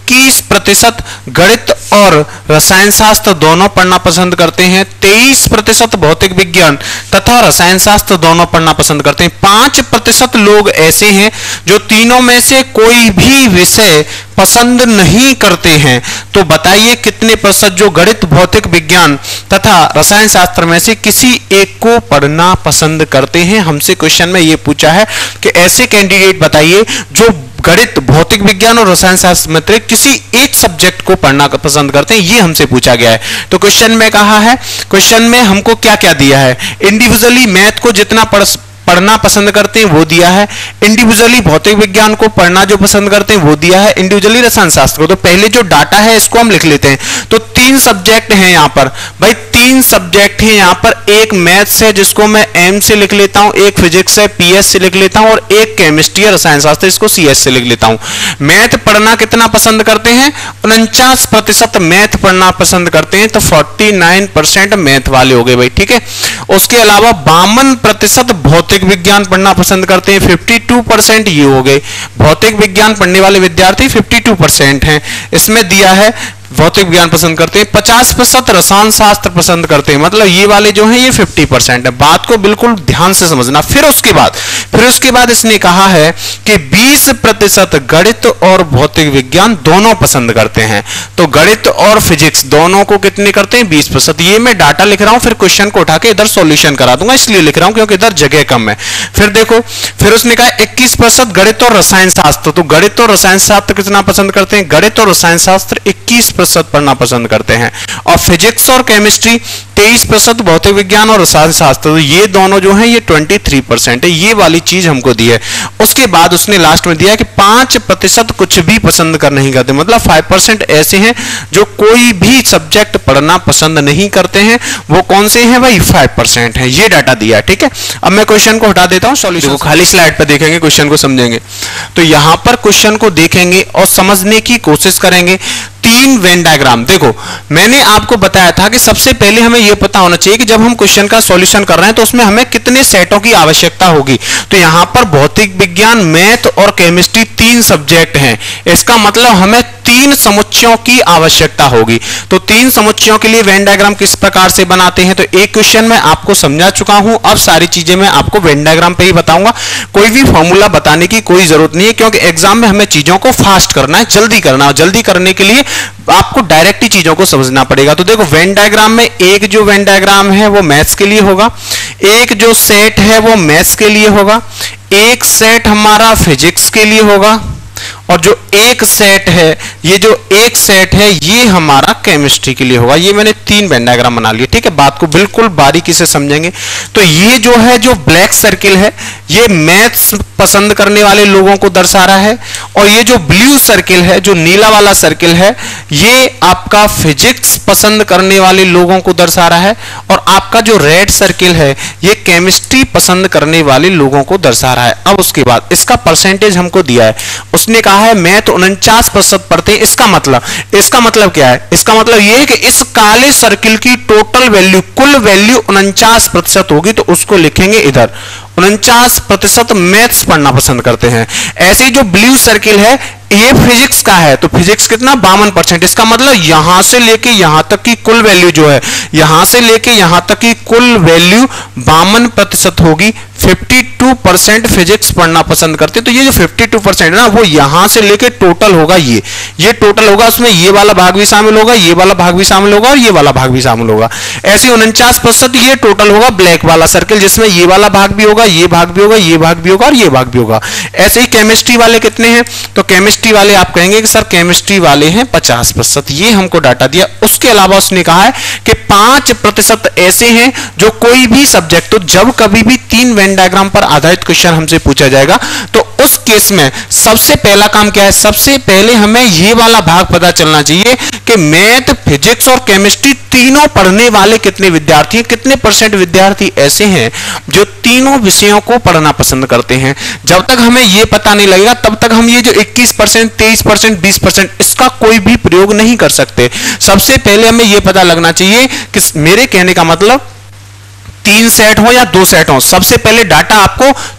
इक्कीस प्रतिशत गणित और रसायन शास्त्र दोनों पढ़ना पसंद करते हैं, तेईस प्रतिशत भौतिक विज्ञान तथा रसायन शास्त्र दोनों पढ़ना पसंद करते हैं, पांच प्रतिशत लोग ऐसे हैं जो तीनों में से कोई भी विषय पसंद नहीं करते हैं। तो बताइए कितने प्रतिशत जो गणित, भौतिक विज्ञान तथा रसायन शास्त्र में से किसी एक को पढ़ना पसंद करते हैं। हमसे क्वेश्चन में ये पूछा है कि ऐसे कैंडिडेट बताइए जो गणित, भौतिक विज्ञान और रसायन शास्त्र में से किसी एक सब्जेक्ट को पढ़ना पसंद करते हैं, ये हमसे पूछा गया है। तो क्वेश्चन में कहा है, क्वेश्चन में हमको क्या क्या दिया है, इंडिविजुअली मैथ को जितना पढ़ पढ़ना पसंद करते हैं वो दिया है, इंडिविजुअली भौतिक विज्ञान को पढ़ना जो पसंद करते हैं वो दिया है, इंडिविजुअली रसायन शास्त्र को। तो पहले जो डाटा है इसको हम लिख लेते हैं। तो तीन सब्जेक्ट हैं यहाँ पर भाई, तीन सब्जेक्ट हैं यहाँ पर, एक मैथ्स है जिसको मैं एम से लिख लेता हूं, एक फिजिक्स है पीएस से लिख लेता हूं, और एक केमिस्ट्री है रसायन शास्त्र, इसको सीएस से लिख लेता हूं। मैथ पढ़ना कितना पसंद करते हैं, उनचास प्रतिशत मैथ पढ़ना पसंद करते हैं, तो उनचास परसेंट मैथ वाले हो गए भाई, ठीक है। उसके अलावा बावन प्रतिशत भौतिक विज्ञान पढ़ना पसंद करते हैं, बावन परसेंट ये हो गए। भौतिक विज्ञान पढ़ने वाले विद्यार्थी बावन परसेंट हैं। इसमें दिया है भौतिक विज्ञान पसंद करते हैं, पचास प्रतिशत रसायन शास्त्र पसंद करते हैं, मतलब ये वाले जो हैं ये पचास परसेंट है। बात को बिल्कुल ध्यान से समझना। फिर उसके बाद फिर उसके बाद इसने कहा है कि बीस प्रतिशत गणित और भौतिक विज्ञान दोनों पसंद करते हैं। तो गणित और फिजिक्स दोनों को कितने करते हैं, बीस प्रतिशत। ये मैं डाटा लिख रहा हूं, फिर क्वेश्चन को उठा के इधर सॉल्यूशन करा दूंगा, इसलिए लिख रहा हूं क्योंकि इधर जगह कम है। फिर देखो, फिर उसने कहा इक्कीस प्रतिशत गणित और रसायन शास्त्र, तो गणित और रसायन शास्त्र कितना पसंद करते हैं, गणित और रसायन शास्त्र इक्कीस प्रतिशत पढ़ना पसंद करते हैं। और फिजिक्स और केमिस्ट्री तेईस प्रतिशत, भौतिक विज्ञान और रसायन शास्त्र, तो ये दोनों जो हैं ये तेईस परसेंट है। ये वाली चीज हमको दी है। उसके बाद उसने लास्ट में दिया कि पांच प्रतिशत कुछ भी पसंद कर नहीं करते, मतलब पांच परसेंट ऐसे हैं जो कोई भी सब्जेक्ट पढ़ना पसंद नहीं करते हैं। वो कौन से हैं भाई, पांच परसेंट है। ये डाटा दिया है, ठीक है। अब मैं क्वेश्चन को हटा देता हूं, सॉल्यूशन को खाली स्लाइड पर देखेंगे, क्वेश्चन को समझेंगे। तो यहां पर क्वेश्चन को देखेंगे और समझने की कोशिश करेंगे। तीन वेन डायग्राम, देखो मैंने आपको बताया था कि सबसे पहले हमें यह पता होना चाहिए कि जब हम क्वेश्चन का सॉल्यूशन कर रहे हैं तो उसमें हमें कितने सेटों की आवश्यकता होगी। तो यहां पर भौतिक विज्ञान, मैथ और केमिस्ट्री तीन सब्जेक्ट हैं, इसका मतलब हमें तीन समुच्चयों की आवश्यकता होगी। तो तीन समुच्चयों के लिए वेन डायग्राम किस प्रकार से बनाते हैं, तो एक क्वेश्चन में आपको समझा चुका हूं। अब सारी चीजें मैं आपको वेन डायग्राम पे ही बताऊंगा, कोई भी फॉर्मूला बताने की कोई जरूरत नहीं है, क्योंकि एग्जाम में हमें चीजों को फास्ट करना है, जल्दी करना है। जल्दी करने के लिए आपको डायरेक्ट ही चीजों को समझना पड़ेगा। तो देखो वेन डायग्राम में एक जो वेन डायग्राम है वो मैथ्स के लिए होगा, एक जो सेट है वो मैथ्स के लिए होगा, एक सेट हमारा फिजिक्स के लिए होगा, और जो एक सेट है, ये जो एक सेट है ये हमारा केमिस्ट्री के लिए होगा। ये मैंने तीन वेन डायग्राम बना लिए, ठीक है। बात को बिल्कुल बारीकी से समझेंगे। तो ये जो है, जो ब्लैक सर्किल है, ये मैथ्स पसंद करने वाले लोगों को दर्शा रहा है, और ये जो ब्लू सर्किल है, जो नीला वाला सर्किल है, ये आपका फिजिक्स पसंद करने वाले लोगों को दर्शा रहा है, और आपका जो रेड सर्किल है ये केमिस्ट्री पसंद करने वाले लोगों को दर्शा रहा है। अब उसके बाद इसका परसेंटेज हमको दिया है, उसने कहा है मैथ उनचास प्रतिशत पढ़ते हैं। इसका मतलब इसका मतलब क्या है, इसका मतलब यह है कि इस काले सर्किल की टोटल वैल्यू, कुल वैल्यू उनचास प्रतिशत होगी, तो उसको लिखेंगे इधर। उनचास प्रतिशत मैथ्स पढ़ना पसंद करते हैं। ऐसे जो ब्लू सर्किल है ये फिजिक्स का है, तो फिजिक्स कितना, बावन परसेंट। इसका मतलब यहां से लेके यहां तक की कुल वैल्यू जो है, यहां से लेके यहां तक की कुल वैल्यू बावन प्रतिशत होगी। बावन परसेंट फिजिक्स पढ़ना पसंद करते हैं। तो ये जो बावन परसेंट है ना, वो यहां से लेके टोटल होगा, ये ये टोटल होगा, उसमें ये वाला भाग भी शामिल होगा, ये वाला भाग भी शामिल होगा, और ये वाला भाग भी शामिल होगा। ऐसे उनचास प्रतिशत ये टोटल होगा ब्लैक वाला सर्किल, जिसमें ये वाला भाग भी होगा, ये भाग भी होगा, ये भाग भी होगा, और ये भाग भी होगा। ऐसे ही केमिस्ट्री वाले कितने हैं, तो केमिस्ट्री वाले आप कहेंगे कि सर केमिस्ट्री वाले हैं पचास प्रतिशत। ये हमको डाटा दिया। उसके अलावा उसने कहा है कि पांच प्रतिशत ऐसे हैं जो कोई भी सब्जेक्ट, तो जब कभी भी तीन वेन डायग्राम पर आधारित क्वेश्चन हमसे पूछा जाएगा तो उस केस में सबसे पहला काम क्या है, सबसे पहले हमें ये वाला भाग पता चलना चाहिए कि मैथ, फिजिक्स और केमिस्ट्री तीनों पढ़ने वाले कितने विद्यार्थी हैं, कितने परसेंट विद्यार्थी ऐसे हैं जो तीनों विषयों को पढ़ना पसंद करते हैं। जब तक हमें ये पता नहीं लगेगा तब तक हम ये जो इक्कीस परसेंट, तेईस परसेंट, बीस परसेंट इसका कोई भी प्रयोग नहीं कर सकते। सबसे पहले हमें ये पता लगना चाहिए कि मेरे कहने का मतलब तीन सेट हो या दो सेट हो, सबसे पहले डाटा आपको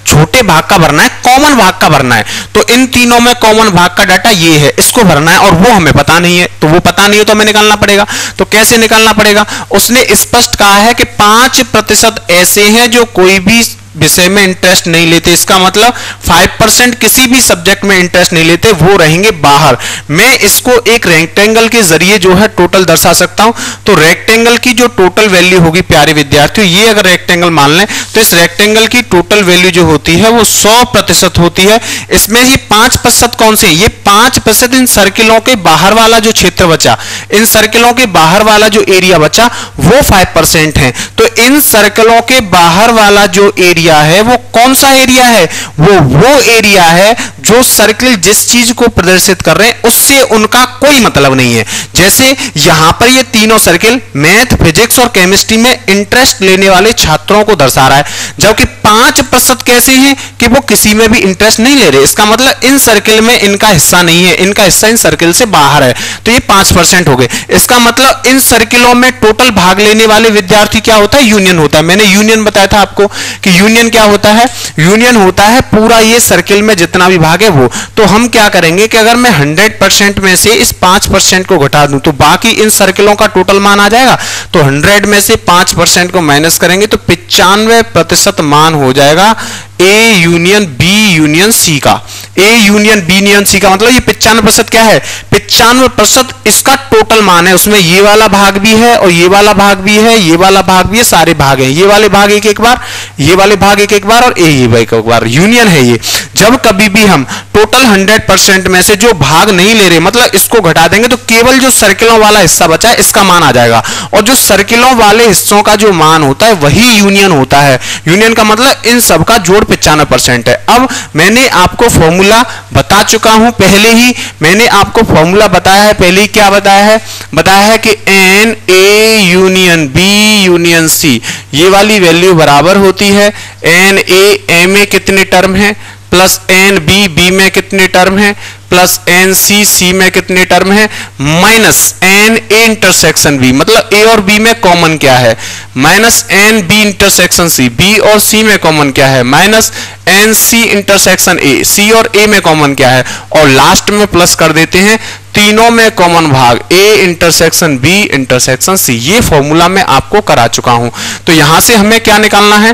छोटे भाग का भरना है, कॉमन भाग का भरना है। तो इन तीनों में कॉमन भाग का डाटा ये है, इसको भरना है और वो हमें पता नहीं है, तो वो पता नहीं है तो हमें निकालना पड़ेगा। तो कैसे निकालना पड़ेगा? उसने स्पष्ट कहा है कि पांच प्रतिशत ऐसे हैं जो कोई भी विषय में इंटरेस्ट नहीं लेते, इसका मतलब फाइव परसेंट किसी भी सब्जेक्ट में इंटरेस्ट नहीं लेते, वो रहेंगे बाहर। मैं इसको एक रेक्टेंगल के जरिए जो है टोटल दर्शा सकता हूं। तो रेक्टेंगल की जो टोटल वैल्यू होगी प्यारे विद्यार्थियों, ये अगर रेक्टेंगल मान लें तो इस रेक्टेंगल की टोटल वैल्यू जो होती है वो सौ प्रतिशत होती है। इसमें ही पांच प्रतिशत कौन से? ये पांच प्रतिशत इन सर्किलों के बाहर वाला जो क्षेत्र बचा, इन सर्किलों के बाहर वाला जो एरिया बचा वो फाइव परसेंट है। तो इन सर्किलों के बाहर वाला जो एरिया है वो कौन सा एरिया है? वो वो एरिया है जो सर्किल जिस चीज को प्रदर्शित कर रहे हैं उससे उनका कोई मतलब नहीं है। जैसे यहां पर ये तीनों सर्किल मैथ, फिजिक्स और केमिस्ट्री में इंटरेस्ट लेने वाले छात्रों को दर्शा रहा है, जबकि पांच प्रतिशत कैसे हैं कि वो किसी में भी इंटरेस्ट नहीं ले रहे। इसका मतलब इन सर्किल में इनका हिस्सा नहीं है, इनका हिस्सा इन सर्किल से बाहर है। तो ये पांच परसेंट हो गए। इसका मतलब इन सर्किलों में टोटल भाग लेने वाले विद्यार्थी क्या होता है? यूनियन होता है। मैंने यूनियन बताया था आपको कि यूनियन क्या होता है? यूनियन होता है पूरा ये सर्किल में जितना भी भाग है वो। तो हम क्या करेंगे कि अगर मैं हंड्रेड परसेंट में से इस पांच परसेंट को घटा दूं तो बाकी इन सर्किलों का टोटल मान आ जाएगा। तो हंड्रेड में से पांच परसेंट को माइनस करेंगे तो पिचानवे प्रतिशत मान हो जाएगा A union B union C का। A union B union C का मतलब ये पिचानवे प्रतिशत क्या है? पिचानवे प्रतिशत इसका टोटल मान है। उसमें ये वाला भाग भी है और ये वाला भाग भी है, ये वाला भाग भी है, सारे भाग हैं। ये वाले भाग एक एक बार, ये वाले भाग एक एक बार और ए ये एक एक बार। यूनियन है ये। जब कभी भी हम टोटल हंड्रेड परसेंट में से जो भाग नहीं ले रहे, मतलब इसको घटा देंगे तो केवल जो सर्किलों वाला हिस्सा बचा है इसका मान आ जाएगा। और जो सर्किलों वाले हिस्सों का जो मान होता है वही यूनियन होता है। यूनियन का मतलब इन सब का जोड़ पिचानवे परसेंट है। अब मैंने आपको फॉर्मूला बता चुका हूं, पहले ही मैंने आपको फॉर्मूला बताया है। पहले ही क्या बताया है? बताया है कि n A union B union C ये वाली वैल्यू बराबर होती है एन ए ए में कितने टर्म है प्लस एन बी बी में कितने टर्म है प्लस एन सी सी में कितने टर्म है minus n A intersection B, मतलब ए और बी में कॉमन क्या है minus n B intersection C, B और सी में कॉमन क्या है minus n C intersection A, C और ए में कॉमन क्या है और लास्ट में प्लस कर देते हैं तीनों में कॉमन भाग A intersection B intersection C. ये फॉर्मूला मैं आपको करा चुका हूं। तो यहां से हमें क्या निकालना है?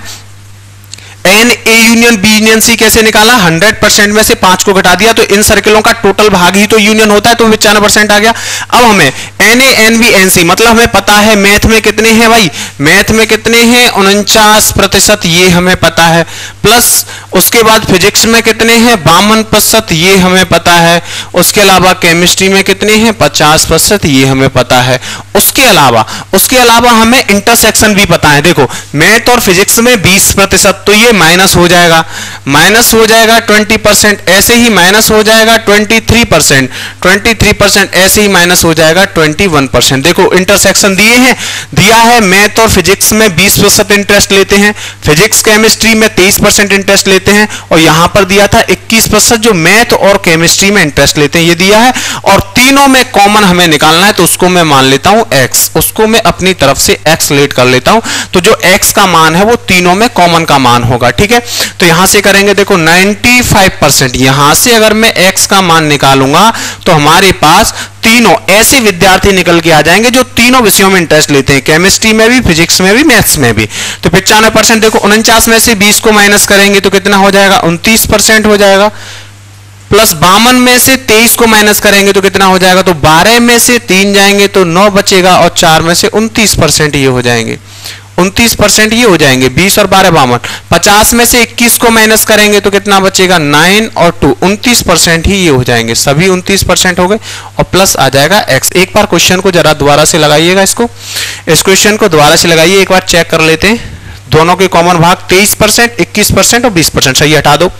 N A union B union C कैसे निकाला? हंड्रेड परसेंट में से पांच को घटा दिया तो इन सर्किलों का टोटल भाग ही तो यूनियन होता है, तो पचानवे परसेंट आ गया। अब हमें n A n B n C मतलब हमें पता है मैथ में कितने हैं भाई, मैथ में कितने हैं उनचास प्रतिशत, ये हमें पता है, प्लस उसके बाद फिजिक्स में कितने हैं बावन प्रतिशत, ये हमें पता है। उसके अलावा केमिस्ट्री में कितने हैं पचास प्रतिशत, ये हमें पता है। उसके अलावा उसके अलावा हमें इंटरसेक्शन भी पता है। देखो मैथ और फिजिक्स में बीस प्रतिशत, तो ये माइनस हो जाएगा, माइनस हो जाएगा ट्वेंटी परसेंट, ऐसे ही माइनस हो जाएगा twenty three percent, twenty three percent ऐसे ही माइनस हो जाएगा ट्वेंटी वन परसेंट। देखो इंटरसेक्शन दिए हैं, दिया है मैथ और फिजिक्स में बीस प्रतिशत इंटरेस्ट लेते हैं, फिजिक्स केमिस्ट्री में तेईस परसेंट इंटरेस्ट लेते हैं और यहां पर दिया था इक्कीस प्रतिशत जो मैथ और केमिस्ट्री में इंटरेस्ट लेते हैं, ये दिया है। और तीनों में कॉमन हमें निकालना है तो उसको मैं मान लेता हूं x, उसको मैं अपनी तरफ से x लेट कर लेता हूं। तो जो x का मान है वो तीनों में कॉमन का मान होगा, ठीक है। तो यहां से करेंगे, देखो पचानवे परसेंट, यहां से अगर मैं x का मान निकालूंगा तो हमारे पास तीनों ऐसे विद्यार्थी निकल के आ जाएंगे जो तीनों विषयों में इंटरेस्ट लेते हैं, केमिस्ट्री में भी, फिजिक्स में भी, मैथ्स में भी। तो पचानवे परसेंट देखो उनचास में से बीस को माइनस करेंगे तो कितना हो जाएगा उनतीस परसेंट हो जाएगा, प्लस बावन में से तेईस को माइनस करेंगे तो कितना हो जाएगा, तो बारह में से तीन जाएंगे तो नौ बचेगा और चार में से उनतीस परसेंट ये हो जाएंगे, उनतीस परसेंट ये हो जाएंगे, बीस और बारह बावन। पचास में से इक्कीस को माइनस करेंगे तो कितना बचेगा नाइन और टू, उनतीस परसेंट ही ये हो जाएंगे, सभी उनतीस परसेंट हो गए और प्लस आ जाएगा x। एक बार क्वेश्चन को जरा दोबारा से लगाइएगा, इसको इस क्वेश्चन को दोबारा से लगाइए, एक बार चेक कर लेते हैं। दोनों के कॉमन भाग तेईस परसेंट, इक्कीस परसेंट और बीस परसेंट, सही हटा दो,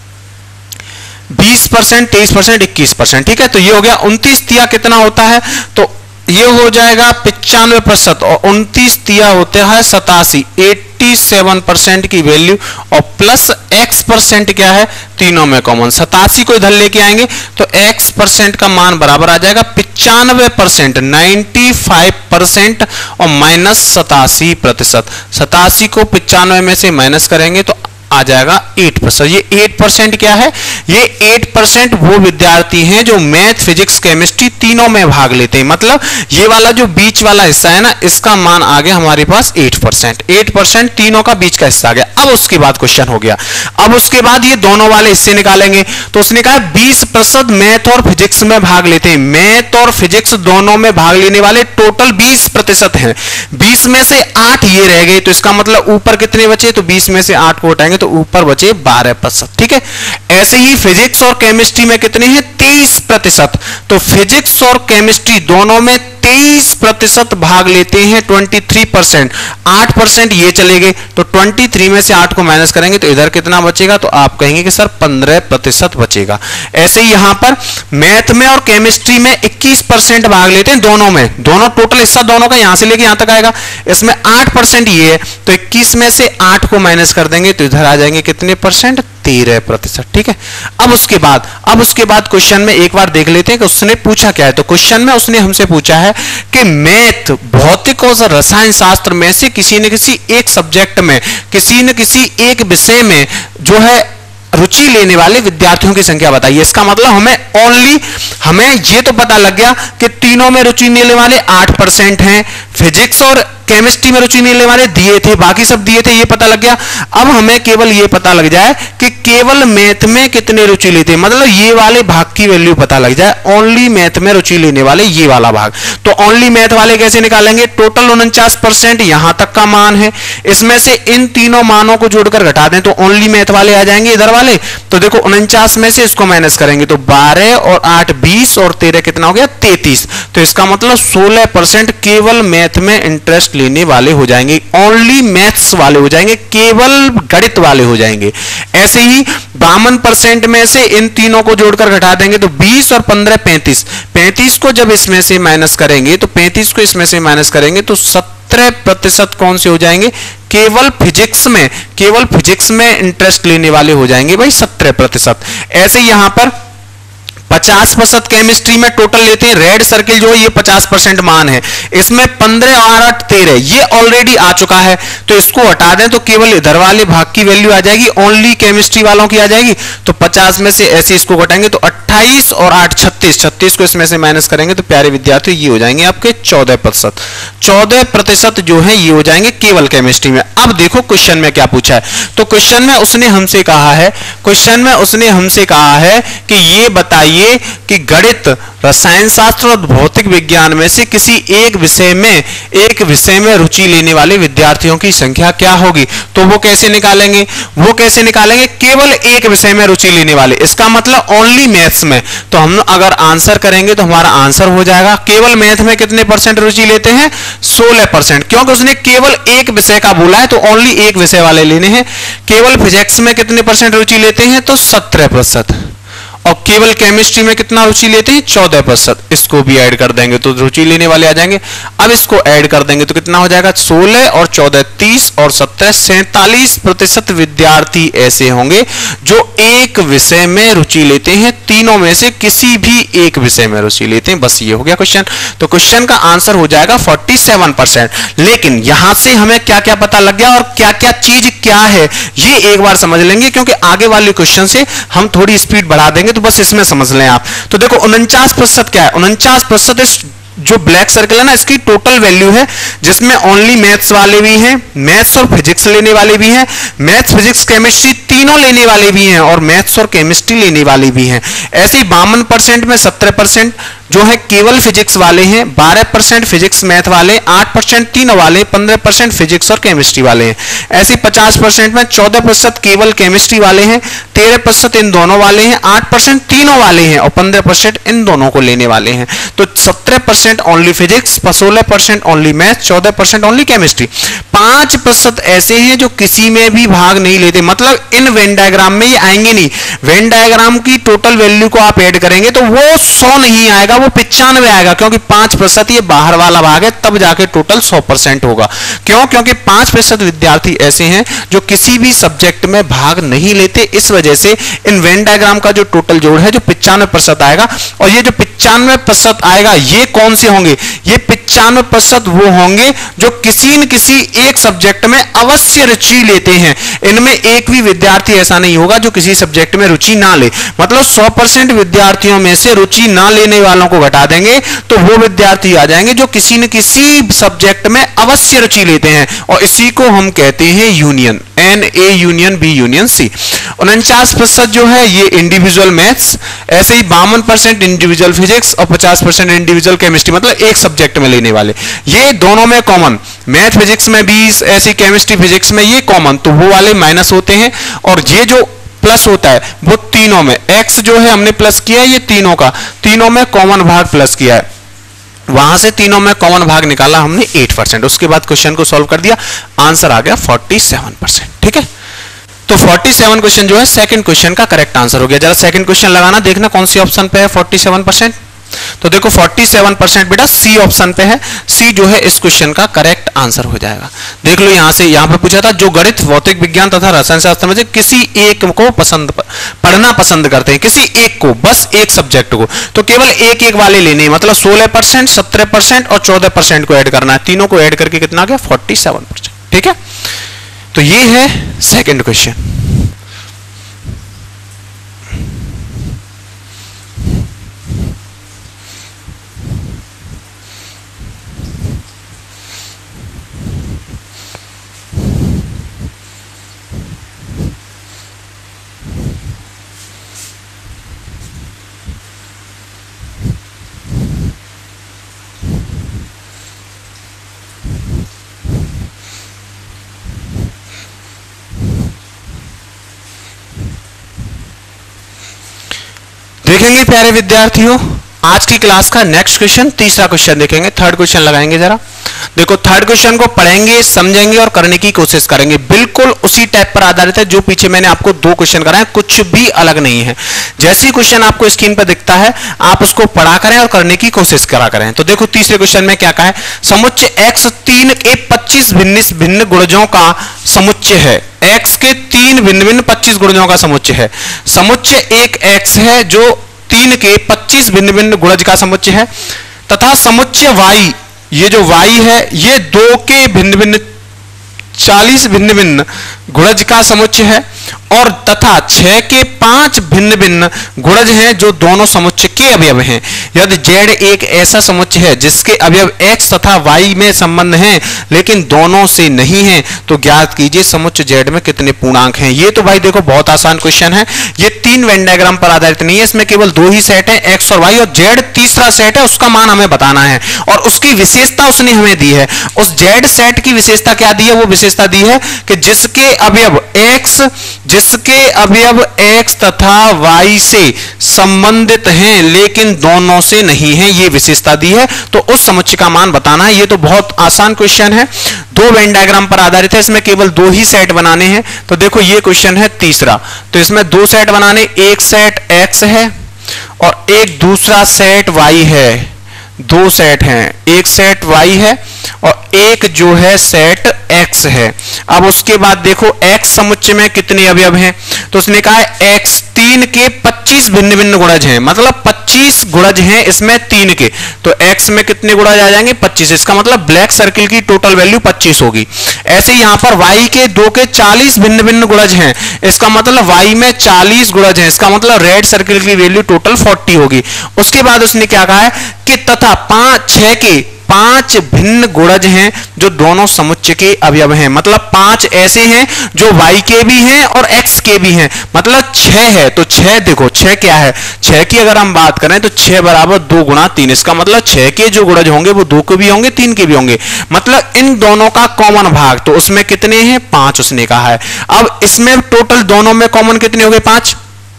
बीस परसेंट, तेईस परसेंट, इक्कीस परसेंट, ठीक है। तो ये हो गया उनतीस तिया कितना होता है, तो ये हो जाएगा पिचानवे प्रतिशत और उनतीस तिया होते हैं सतासी, सत्तासी परसेंट की वैल्यू और प्लस x परसेंट क्या है तीनों में कॉमन, सतासी को इधर लेके आएंगे तो x परसेंट का मान बराबर आ जाएगा पिचानवे परसेंट, पचानवे परसेंट और माइनस सतासी प्रतिशत। सतासी को पिचानवे में से माइनस करेंगे तो आ जाएगा आठ परसेंट। ये आठ परसेंट क्या है? ये आठ परसेंट वो विद्यार्थी हैं जो मैथ, फिजिक्स, केमिस्ट्री तीनों में भाग लेते हैं। मतलब ये वाला जो बीच वाला हिस्सा है ना, इसका मान आ गया हमारे पास आठ परसेंट। आठ परसेंट तीनों का बीच का हिस्सा आ गया। अब उसके बाद क्वेश्चन हो गया, अब उसके बाद ये दोनों वाले हिस्से निकालेंगे। तो उसने कहा बीस प्रतिशत मैथ और फिजिक्स में भाग लेते हैं। मैथ और फिजिक्स दोनों में भाग लेने वाले टोटल बीस प्रतिशत हैं। बीस में से आठ ये रह गए, तो इसका मतलब ऊपर कितने बचे? तो बीस में से आठ को हटाएंगे तो ऊपर बचे बारह प्रतिशत। ठीक है, ऐसे ही फिजिक्स और केमिस्ट्री में कितने हैं? तेईस प्रतिशत। तो फिजिक्स और केमिस्ट्री दोनों में तेईस प्रतिशत भाग लेते हैं, तेईस परसेंट। आठ परसेंट ये चले गए, तो तेईस में से आठ को माइनस करेंगे तो इधर कितना बचेगा? तो आप कहेंगे कि सर पंद्रह प्रतिशत बचेगा। ऐसे ही यहां पर मैथ में और केमिस्ट्री में इक्कीस परसेंट भाग लेते हैं, दोनों में, दोनों टोटल हिस्सा दोनों का यहां से लेके यहां तक आएगा। इसमें आठ परसेंट ये है, तो इक्कीस में से आठ को माइनस कर देंगे तो इधर आ जाएंगे कितने परसेंट? तेरह प्रतिशत। ठीक है, अब उसके बाद अब उसके बाद क्वेश्चन में एक बार देख लेते हैं कि उसने पूछा क्या है। तो क्वेश्चन में उसने हमसे पूछा है कि मैथ, भौतिक और रसायन शास्त्र में से किसी न किसी एक सब्जेक्ट में, किसी न किसी एक विषय में जो है रुचि लेने वाले विद्यार्थियों की संख्या बताइए। इसका मतलब हमें ओनली हमें ये तो पता लग गया कि तीनों में रुचि लेने वाले आठ परसेंट हैं, फिजिक्स और केमिस्ट्री में रुचि लेने वाले दिए थे, बाकी सब दिए थे, ये पता लग गया। अब हमें केवल ये पता लग जाए कि केवल मैथ में कितने रुचि लेते हैं, मतलब ये वाले भाग की वैल्यू पता लग जाए, ओनली मैथ में रुचि लेने वाले ये वाला भाग। तो ओनली मैथ वाले कैसे निकालेंगे? टोटल उनचास परसेंट यहां तक का मान है, इसमें से इन तीनों मानों को जोड़कर घटा दें तो ओनली मैथ वाले आ जाएंगे इधर वाले। तो देखो उनचास में से इसको माइनस करेंगे तो बारह और आठ बीस और तेरह कितना हो गया? तैंतीस। तो इसका मतलब सोलह परसेंट केवल मैथ में इंटरेस्ट लेने वाले हो जाएंगे, ओनली मैथ्स वाले हो जाएंगे, केवल गणित वाले हो जाएंगे। ऐसे ही बावन परसेंट में से इन तीनों को जोड़कर घटा देंगे तो बीस और पंद्रह पैंतीस। पैंतीस को जब इसमें से माइनस करेंगे तो पैंतीस को इसमें से माइनस करेंगे तो सत्रह प्रतिशत कौन से हो जाएंगे? केवल फिजिक्स में, केवल फिजिक्स में इंटरेस्ट लेने वाले हो जाएंगे भाई सत्रह प्रतिशत। ऐसे यहां पर पचास प्रतिशत केमिस्ट्री में टोटल लेते हैं, रेड सर्किल जो है ये पचास परसेंट मान है, इसमें पंद्रह और आठ तेरह ये ऑलरेडी आ चुका है, तो इसको हटा दें तो केवल इधर वाले भाग की वैल्यू आ जाएगी, ओनली केमिस्ट्री वालों की आ जाएगी। तो पचास में से ऐसे इसको घटाएंगे तो अट्ठाईस और आठ छत्तीस, छत्तीस को इसमें से माइनस करेंगे तो प्यारे विद्यार्थी ये हो जाएंगे आपके चौदह प्रतिशत। चौदह प्रतिशत जो है ये हो जाएंगे केवल केमिस्ट्री में। अब देखो क्वेश्चन में क्या पूछा है। तो क्वेश्चन में उसने हमसे कहा है क्वेश्चन में उसने हमसे कहा है कि ये बताइए कि गणित, रसायन शास्त्र और भौतिक विज्ञान में से किसी एक विषय में एक विषय में रुचि लेने वाले विद्यार्थियों की संख्या क्या होगी। तो वो कैसे निकालेंगे? वो कैसे निकालेंगे? केवल एक विषय में रुचि लेने वाले, इसका मतलब ओनली मैथ्स में। तो हम अगर आंसर करेंगे तो हमारा आंसर हो जाएगा केवल मैथ में कितने परसेंट रुचि लेते हैं? सोलह परसेंट, क्योंकि उसने केवल एक विषय का बोला है तो ओनली एक विषय वाले लेने हैं। केवल फिजिक्स में कितने परसेंट रुचि लेते हैं? तो सत्रह प्रतिशत। और केवल केमिस्ट्री में कितना रुचि लेते हैं? चौदह प्रतिशत। इसको भी ऐड कर देंगे तो रुचि लेने वाले आ जाएंगे। अब इसको ऐड कर देंगे तो कितना हो जाएगा? सोलह और चौदह तीस और सत्रह सैंतालीस प्रतिशत विद्यार्थी ऐसे होंगे जो एक विषय में रुचि लेते हैं, तीनों में से किसी भी एक विषय में रुचि लेते हैं। बस ये हो गया क्वेश्चन। तो क्वेश्चन का आंसर हो जाएगा सैंतालीस परसेंट। लेकिन यहां से हमें क्या क्या पता लग गया और क्या क्या चीज क्या है ये एक बार समझ लेंगे, क्योंकि आगे वाले क्वेश्चन से हम थोड़ी स्पीड बढ़ा देंगे, तो बस इसमें समझ लें आप। तो देखो उनचास प्रतिशत क्या है? उनचास प्रतिशत जो ब्लैक सर्कल है ना, इसकी टोटल वैल्यू है, जिसमें ओनली मैथ्स वाले भी हैं, मैथ्स और फिजिक्स लेने वाले भी हैं, मैथ्स फिजिक्स केमिस्ट्री तीनों लेने वाले भी हैं और मैथ्स और केमिस्ट्री लेने वाले भी हैं। ऐसे ही बावन परसेंट में सत्रह परसेंट जो है केवल फिजिक्स वाले हैं, बारह परसेंट फिजिक्स मैथ वाले, आठ परसेंट तीनों वाले, पंद्रह परसेंट फिजिक्स और केमिस्ट्री वाले हैं। ऐसे पचास परसेंट में चौदह प्रतिशत केवल केमिस्ट्री वाले हैं, तेरह प्रतिशत इन दोनों वाले हैं, आठ परसेंट तीनों वाले हैं और पंद्रह परसेंट इन दोनों को लेने वाले हैं। तो सत्रह परसेंट ओनली फिजिक्स, सोलह परसेंट ओनली मैथ, चौदह परसेंट ओनली केमिस्ट्री। पांच प्रतिशत ऐसे हैं जो किसी में भी भाग नहीं लेते, मतलब इन वेन डायग्राम में ये आएंगे नहीं। वेन डायग्राम की टोटल वैल्यू को आप ऐड करेंगे तो वो सौ नहीं आएगा, वो पिचानवे आएगा, क्योंकि पांच प्रतिशत ये बाहर वाला भाग है, तब जाके टोटल सौ परसेंट होगा। क्यों? क्योंकि पांच प्रतिशत विद्यार्थी ऐसे हैं जो किसी भी सब्जेक्ट में भाग नहीं लेते। इस वजह से इन वेन डायग्राम का जो टोटल जोड़ है जो पिचानवे प्रतिशत आएगा। और ये जो पिचानवे प्रतिशत आएगा ये कौन से होंगे? ये पचानवे प्रतिशत वो होंगे जो किसी न किसी एक सब्जेक्ट में अवश्य रुचि लेते हैं। इनमें एक भी विद्यार्थी ऐसा नहीं होगा जो किसी सब्जेक्ट में रुचि ना ले। मतलब सौ परसेंट विद्यार्थियों में से रुचि ना लेने वालों को घटा देंगे तो वो विद्यार्थी आ जाएंगे जो किसी न किसी सब्जेक्ट में अवश्य रुचि लेते हैं, और इसी को हम कहते हैं union. N A union B union C. उनचास प्रतिशत जो है ये इंडिविजुअल मैथ्स, ऐसे ही बावन परसेंट इंडिविजुअल फिजिक्स और पचास परसेंट इंडिविजुअल केमिस्ट्री, मतलब एक सब्जेक्ट में लेने वाले। ये दोनों में कॉमन, मैथ फिजिक्स में बीस, ऐसी केमिस्ट्री फिजिक्स में ये कॉमन, तो वो वाले माइनस होते हैं। और ये जो प्लस होता है वो तीनों में, एक्स जो है हमने प्लस किया है, ये तीनों का तीनों में कॉमन भाग प्लस किया है, वहां से तीनों में कॉमन भाग निकाला हमने आठ परसेंट। उसके बाद क्वेश्चन को सॉल्व कर दिया, आंसर आ गया सैंतालीस परसेंट। ठीक है, तो सैंतालीस क्वेश्चन जो है सेकंड क्वेश्चन का करेक्ट आंसर हो गया। जरा सेकंड क्वेश्चन लगाना, देखना कौन सी ऑप्शन पे है सैंतालीस परसेंट। तो देखो सैंतालीस परसेंट बेटा सी ऑप्शन पे है, सी जो है इस क्वेश्चन का करेक्ट आंसर हो जाएगा। देख लो यहां से, यहां पे पूछा था जो गणित, भौतिक विज्ञान तथा रसायन शास्त्र में से किसी एक को पसंद पढ़ना पसंद करते हैं, किसी एक को, बस एक सब्जेक्ट को, तो केवल एक एक वाले लेने हैं, मतलब सोलह परसेंट, सत्रह परसेंट और चौदह परसेंट को ऐड करना है। तीनों को ऐड करके कितना आ गया? सैंतालीस परसेंट। ठीक है, तो ये है सेकंड क्वेश्चन। देखेंगे प्यारे विद्यार्थियों आज की क्लास का नेक्स्ट क्वेश्चन, तीसरा क्वेश्चन देखेंगे, थर्ड क्वेश्चन लगाएंगे। जरा देखो थर्ड क्वेश्चन को पढ़ेंगे, समझेंगे और करने की कोशिश करेंगे। बिल्कुल उसी टाइप पर आधारित है जो पीछे मैंने आपको दो क्वेश्चन कराए, कुछ भी अलग नहीं है। जैसी क्वेश्चन आपको स्क्रीन पर दिखता है आप उसको पढ़ा करें और करने की कोशिश करा करें। तो देखो तीसरे क्वेश्चन में क्या कहा है, समुच्चय एक्स तीन के पच्चीस भिन्न भिन्न गुणजों का समुच्चय है। एक्स के तीन भिन्न भिन्न पच्चीस गुणजों का समुच्चय है। समुच्चय एक एक्स है जो तीन के पच्चीस भिन्न भिन्न गुणज का समुच्चय है, तथा समुच्चय वाई, ये जो वाई है ये दो के भिन्न भिन्न चालीस भिन्न भिन्न गुणज का समुच्चय है, और तथा छह के पांच भिन्न भिन्न गुणज हैं जो दोनों समुच्चय के अवयव हैं। यदि जेड एक ऐसा समुच्चय है जिसके अवयव एक्स तथा वाई में संबंध हैं लेकिन दोनों से नहीं है, तो ज्ञात कीजिए समुच्चय जेड में कितने पूर्णांक हैं। ये तो भाई देखो बहुत आसान क्वेश्चन है, ये तीन वेन डायग्राम पर आधारित नहीं है, इसमें केवल दो ही सेट है, एक्स और वाई, और जेड तीसरा सेट है, उसका मान हमें बताना है और उसकी विशेषता उसने हमें दी है। उस जेड सेट की विशेषता क्या दी है? वो विशेषता दी है कि जिसके अवयव एक्स जिसके अवयव x तथा y से संबंधित हैं लेकिन दोनों से नहीं है, ये विशेषता दी है। तो उस समुच्चय का मान बताना है। ये तो बहुत आसान क्वेश्चन है, दो वेन डायग्राम पर आधारित है, इसमें केवल दो ही सेट बनाने हैं। तो देखो ये क्वेश्चन है तीसरा, तो इसमें दो सेट बनाने, एक सेट x है और एक दूसरा सेट y है। दो सेट हैं, एक सेट y है और एक जो है सेट x है। अब उसके बाद देखो x समुच्चय में कितने अवयव हैं, तो उसने कहा है x तीन के पच्चीस भिन्न भिन्न गुणज हैं, मतलब पच्चीस गुणज हैं इसमें तीन के, तो x में कितने गुणज आ जाएंगे? पच्चीस। इसका मतलब ब्लैक सर्किल की टोटल वैल्यू पच्चीस होगी। ऐसे यहां पर y के दो के चालीस भिन्न भिन्न गुणज हैं, इसका मतलब y में चालीस गुणज हैं, इसका मतलब रेड सर्किल की वैल्यू टोटल चालीस होगी। उसके बाद उसने क्या कहा है कि तथा पांच छह के पांच भिन्न गुणज हैं जो दोनों समुच्चय के अवयव हैं, मतलब पांच ऐसे हैं जो y के भी हैं और x के भी हैं, मतलब छह है। तो छह देखो छह क्या है, छह की अगर हम बात करें तो छह बराबर दो गुणा तीन, इसका मतलब छह के जो गुणज होंगे वो दो के भी होंगे तीन के भी होंगे, मतलब इन दोनों का कॉमन भाग, तो उसमें कितने हैं? पांच उसने कहा है। अब इसमें टोटल दोनों में कॉमन कितने हो गए? पांच।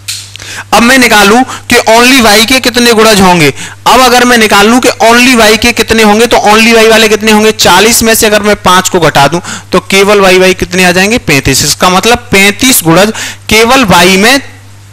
अब मैं निकालूं कि ओनली y के कितने गुणज होंगे। अब अगर मैं निकालूं कि ओनली y के कितने होंगे, तो ओनली y वाले कितने होंगे? चालीस में से अगर मैं पांच को घटा दूं तो केवल y y कितने आ जाएंगे? पैंतीस। इसका मतलब पैंतीस गुणज केवल y में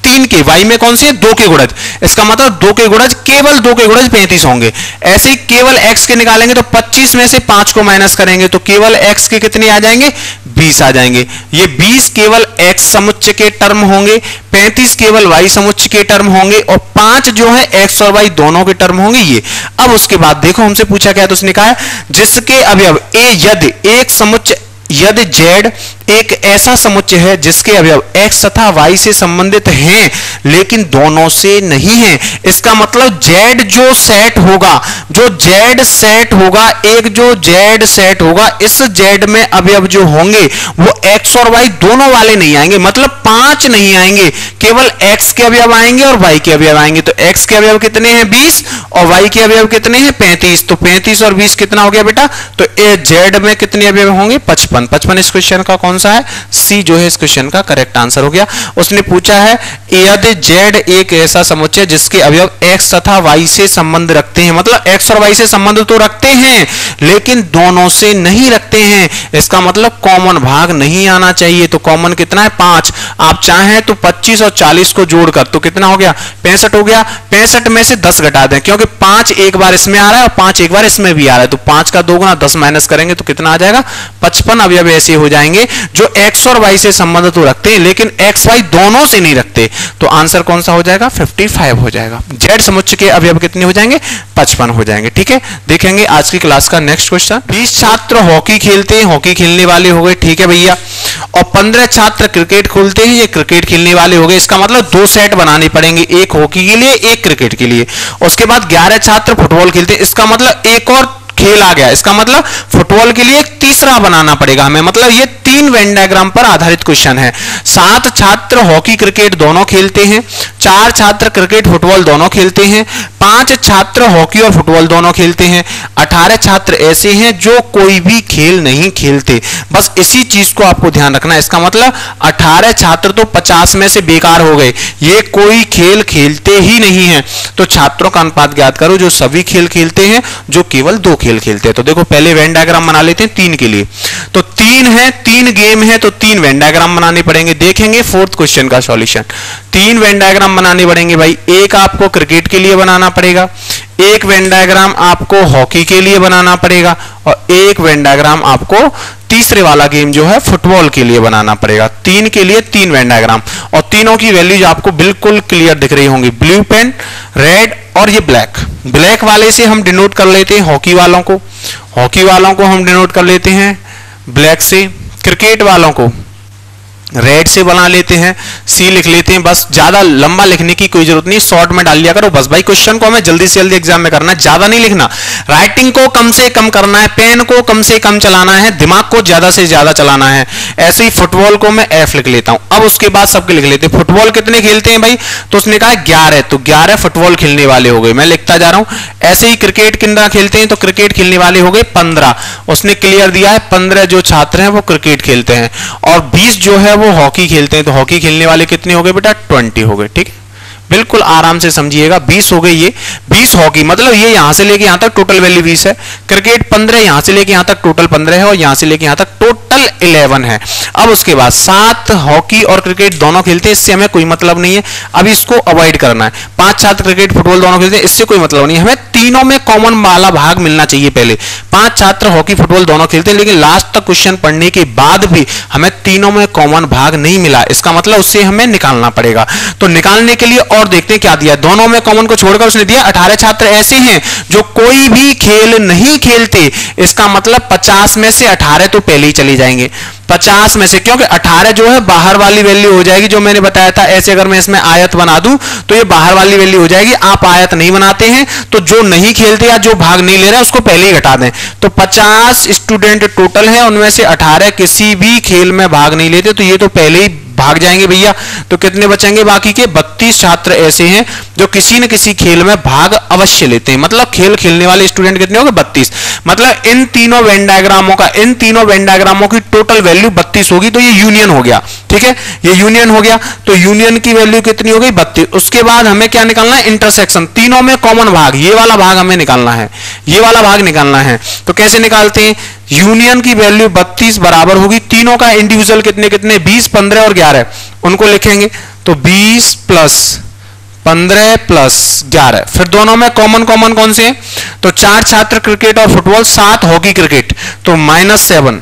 तीन के, y में कौन सी है, दो के गुणज, इसका मतलब दो के गुणज, केवल दो के गुणज पैंतीस होंगे। ऐसे ही केवल x के निकालेंगे तो पच्चीस में से पांच को माइनस करेंगे तो केवल x के कितने आ जाएंगे, बीस आ जाएंगे। ये बीस केवल x समुच्चय के टर्म होंगे, पैंतीस केवल y समुच्चय के टर्म होंगे और पांच जो है x और y दोनों के टर्म होंगे ये। अब उसके बाद देखो हमसे पूछा क्या है, तो उसने कहा है जिसके अवयव a यदि एक समुच्चय यदि z एक ऐसा समुच्चय है जिसके अवयव x तथा y से संबंधित हैं लेकिन दोनों से नहीं है। इसका मतलब z जो सेट होगा, जो z सेट होगा, एक जो z सेट होगा, इस z में अवयव जो होंगे वो x और y दोनों वाले नहीं आएंगे, मतलब पांच नहीं आएंगे, केवल x के अवयव आएंगे और y के अवयव आएंगे। तो x के अवयव कितने हैं, बीस, और y के अवयव कितने हैं, पैंतीस। तो पैंतीस और बीस कितना हो गया बेटा, तो z में कितने अवयव होंगे, पचपन। पचपन इस क्वेश्चन का कौन सा है, सी जो है इस क्वेश्चन का करेक्ट आंसर हो गया। उसने पूछा है यदि z एक ऐसा समुच्चय जिसके अवयव x तथा y से संबंध रखते हैं, मतलब x और y से संबंध तो रखते हैं लेकिन दोनों से नहीं रखते हैं, इसका मतलब कॉमन भाग नहीं आना चाहिए। तो कॉमन कितना है, पांच। आप चाहें तो पच्चीस और चालीस को जोड़कर तो कितना हो गया, पैंसठ हो गया। पैंसठ में से दस घटा दें क्योंकि पांच एक बार इसमें आ रहा है और पांच एक बार इसमें भी आ रहा है, तो पांच का दो गुना दस माइनस करेंगे तो कितना आ जाएगा, पचपन अवयव ऐसे हो जाएंगे जो x और y से संबंध तो रखते हैं लेकिन x y दोनों से नहीं रखते। तो आंसर कौन सा हो जाएगा, पचपन हो जाएगा। z समुच्चय के अवयव कितने हो जाएंगे, पचपन हो जाएंगे। ठीक है, देखेंगे आज की क्लास का नेक्स्ट क्वेश्चन। बीस छात्र हॉकी खेलते हैं, हॉकी खेलने वाले हो गए, ठीक है भैया, और पंद्रह छात्र क्रिकेट खेलते हैं, ये क्रिकेट खेलने वाले हो गए। इसका मतलब दो सेट बनाने पड़ेंगे, एक हॉकी के लिए एक क्रिकेट के लिए। उसके बाद ग्यारह छात्र फुटबॉल खेलते हैं, इसका मतलब एक और खेल आ गया, इसका मतलब फुटबॉल के लिए एक तीसरा बनाना पड़ेगा हमें, मतलब ये तीन वेन डायग्राम पर आधारित क्वेश्चन है। सात छात्र हॉकी क्रिकेट दोनों खेलते हैं, चार छात्र क्रिकेट फुटबॉल दोनों खेलते हैं, पांच छात्र हॉकी और फुटबॉल दोनों खेलते हैं, अठारह छात्र ऐसे हैं जो कोई भी खेल नहीं खेलते। बस इसी चीज को आपको ध्यान रखना है। इसका मतलब अठारह छात्र तो पचास में से बेकार हो गए, ये कोई खेल खेलते ही नहीं है। तो छात्रों का अनुपात ज्ञात करो जो सभी खेल खेलते हैं, जो केवल दो खेल खेलते हैं। तो देखो पहले वेन डायग्राम बना लेते हैं तीन के लिए, तो तीन है, तीन गेम है तो तीन वेन डायग्राम बनाने पड़ेंगे। देखेंगे फोर्थ क्वेश्चन का सॉल्यूशन। तीन वेन डायग्राम बनाने पड़ेंगे भाई, एक आपको क्रिकेट के लिए बनाना पड़ेगा, एक वेन डायग्राम आपको हॉकी के लिए बनाना पड़ेगा और एक वेन डायग्राम आपको तीसरे वाला गेम जो है फुटबॉल के लिए बनाना पड़ेगा। तीन के लिए तीन वेन डायग्राम और तीनों की वैल्यूज आपको बिल्कुल क्लियर दिख रही होंगी, ब्लू पेन, रेड और ये ब्लैक। ब्लैक वाले से हम डिनोट कर लेते हैं हॉकी वालों को, हॉकी वालों को हम डिनोट कर लेते हैं ब्लैक से, क्रिकेट वालों को रेड से बना लेते हैं, सी लिख लेते हैं। बस ज्यादा लंबा लिखने की कोई जरूरत नहीं, शॉर्ट में डाल लिया करो बस भाई। क्वेश्चन को हमें जल्दी से जल्दी एग्जाम में करना है, ज्यादा नहीं लिखना, राइटिंग को कम से कम करना है, पेन को कम से कम चलाना है, दिमाग को ज्यादा से ज्यादा चलाना है। ऐसे ही फुटबॉल को मैं एफ लिख लेता हूं। अब उसके बाद सबके लिख लेते हैं। फुटबॉल कितने खेलते हैं भाई, तो उसने कहा ग्यारह, तो ग्यारह फुटबॉल खेलने वाले हो गए, मैं लिखता जा रहा हूं। ऐसे ही क्रिकेट कितना खेलते हैं, तो क्रिकेट खेलने वाले हो गए पंद्रह, उसने क्लियर दिया है पंद्रह जो छात्र हैं वो क्रिकेट खेलते हैं और बीस जो है वो हॉकी खेलते हैं। तो हॉकी खेलने वाले कितने हो गए बेटा, ट्वेंटी हो गए। ठीक है, बिल्कुल आराम से समझिएगा, बीस हो गए, ये बीस हॉकी, मतलब ये यहां से लेके यहां तक टोटल वैल्यू बीस है। क्रिकेट पंद्रह, यहां से लेके यहां तक टोटल पंद्रह है और यहां से लेके यहां तक टोटल इलेवन है। अब उसके बाद सात हॉकी और क्रिकेट दोनों खेलते हैं, इससे हमें कोई मतलब नहीं है, अब इसको अवॉइड करना है। पांच छात्र क्रिकेट फुटबॉल दोनों खेलते हैं, इससे कोई मतलब नहीं है, हमें तीनों में कॉमन वाला भाग मिलना चाहिए पहले। पांच छात्र हॉकी फुटबॉल दोनों खेलते हैं लेकिन लास्ट तक क्वेश्चन पढ़ने के बाद भी हमें तीनों में कॉमन भाग नहीं मिला, इसका मतलब उससे हमें निकालना पड़ेगा। तो निकालने के लिए और देखते हैं क्या दिया, दोनों में कॉमन को छोड़कर उसने दिया अठारह छात्र ऐसे हैं जो कोई भी खेल नहीं खेलते। इसका मतलब पचास में से अठारह तो पहले ही चले जाएंगे, पचास में से, क्योंकि अठारह जो है बाहर वाली वैल्यू हो जाएगी, जो मैंने बताया था। ऐसे अगर मैं इसमें आयत बना दूं तो ये बाहर वाली वैल्यू हो जाएगी। आप आयत नहीं बनाते हैं तो जो नहीं खेलते या जो भाग नहीं ले रहे उसको पहले ही घटा दें। तो पचास स्टूडेंट टोटल है, उनमें से अठारह किसी भी खेल में भाग नहीं लेते, तो ये तो पहले ही भाग जाएंगे भैया। तो कितने बचेंगे बाकी के, बत्तीस छात्र ऐसे हैं जो किसी न किसी खेल में भाग अवश्य लेते हैं, मतलब खेल खेलने वाले स्टूडेंट कितने हो गए, बत्तीस। मतलब इन तीनों वेन डायग्रामों का, इन तीनों वेन डायग्रामों की टोटल वैल्यू बत्तीस होगी, तो ये यूनियन हो गया। ठीक है, ये यूनियन हो गया, तो यूनियन की वैल्यू कितनी हो गई, बत्तीस। उसके बाद हमें क्या निकालना है, इंटरसेक्शन, तीनों में कॉमन भाग, ये वाला भाग हमें निकालना है, ये वाला भाग निकालना है। तो कैसे निकालते हैं, यूनियन की वैल्यू बत्तीस बराबर होगी तीनों का इंडिविजुअल कितने कितने बीस, पंद्रह और ग्यारह, उनको लिखेंगे तो बीस प्लस पंद्रह प्लस ग्यारह। फिर दोनों में कॉमन कॉमन कौन से हैं? तो चार छात्र क्रिकेट और फुटबॉल, सात हॉकी क्रिकेट, तो माइनस सेवन,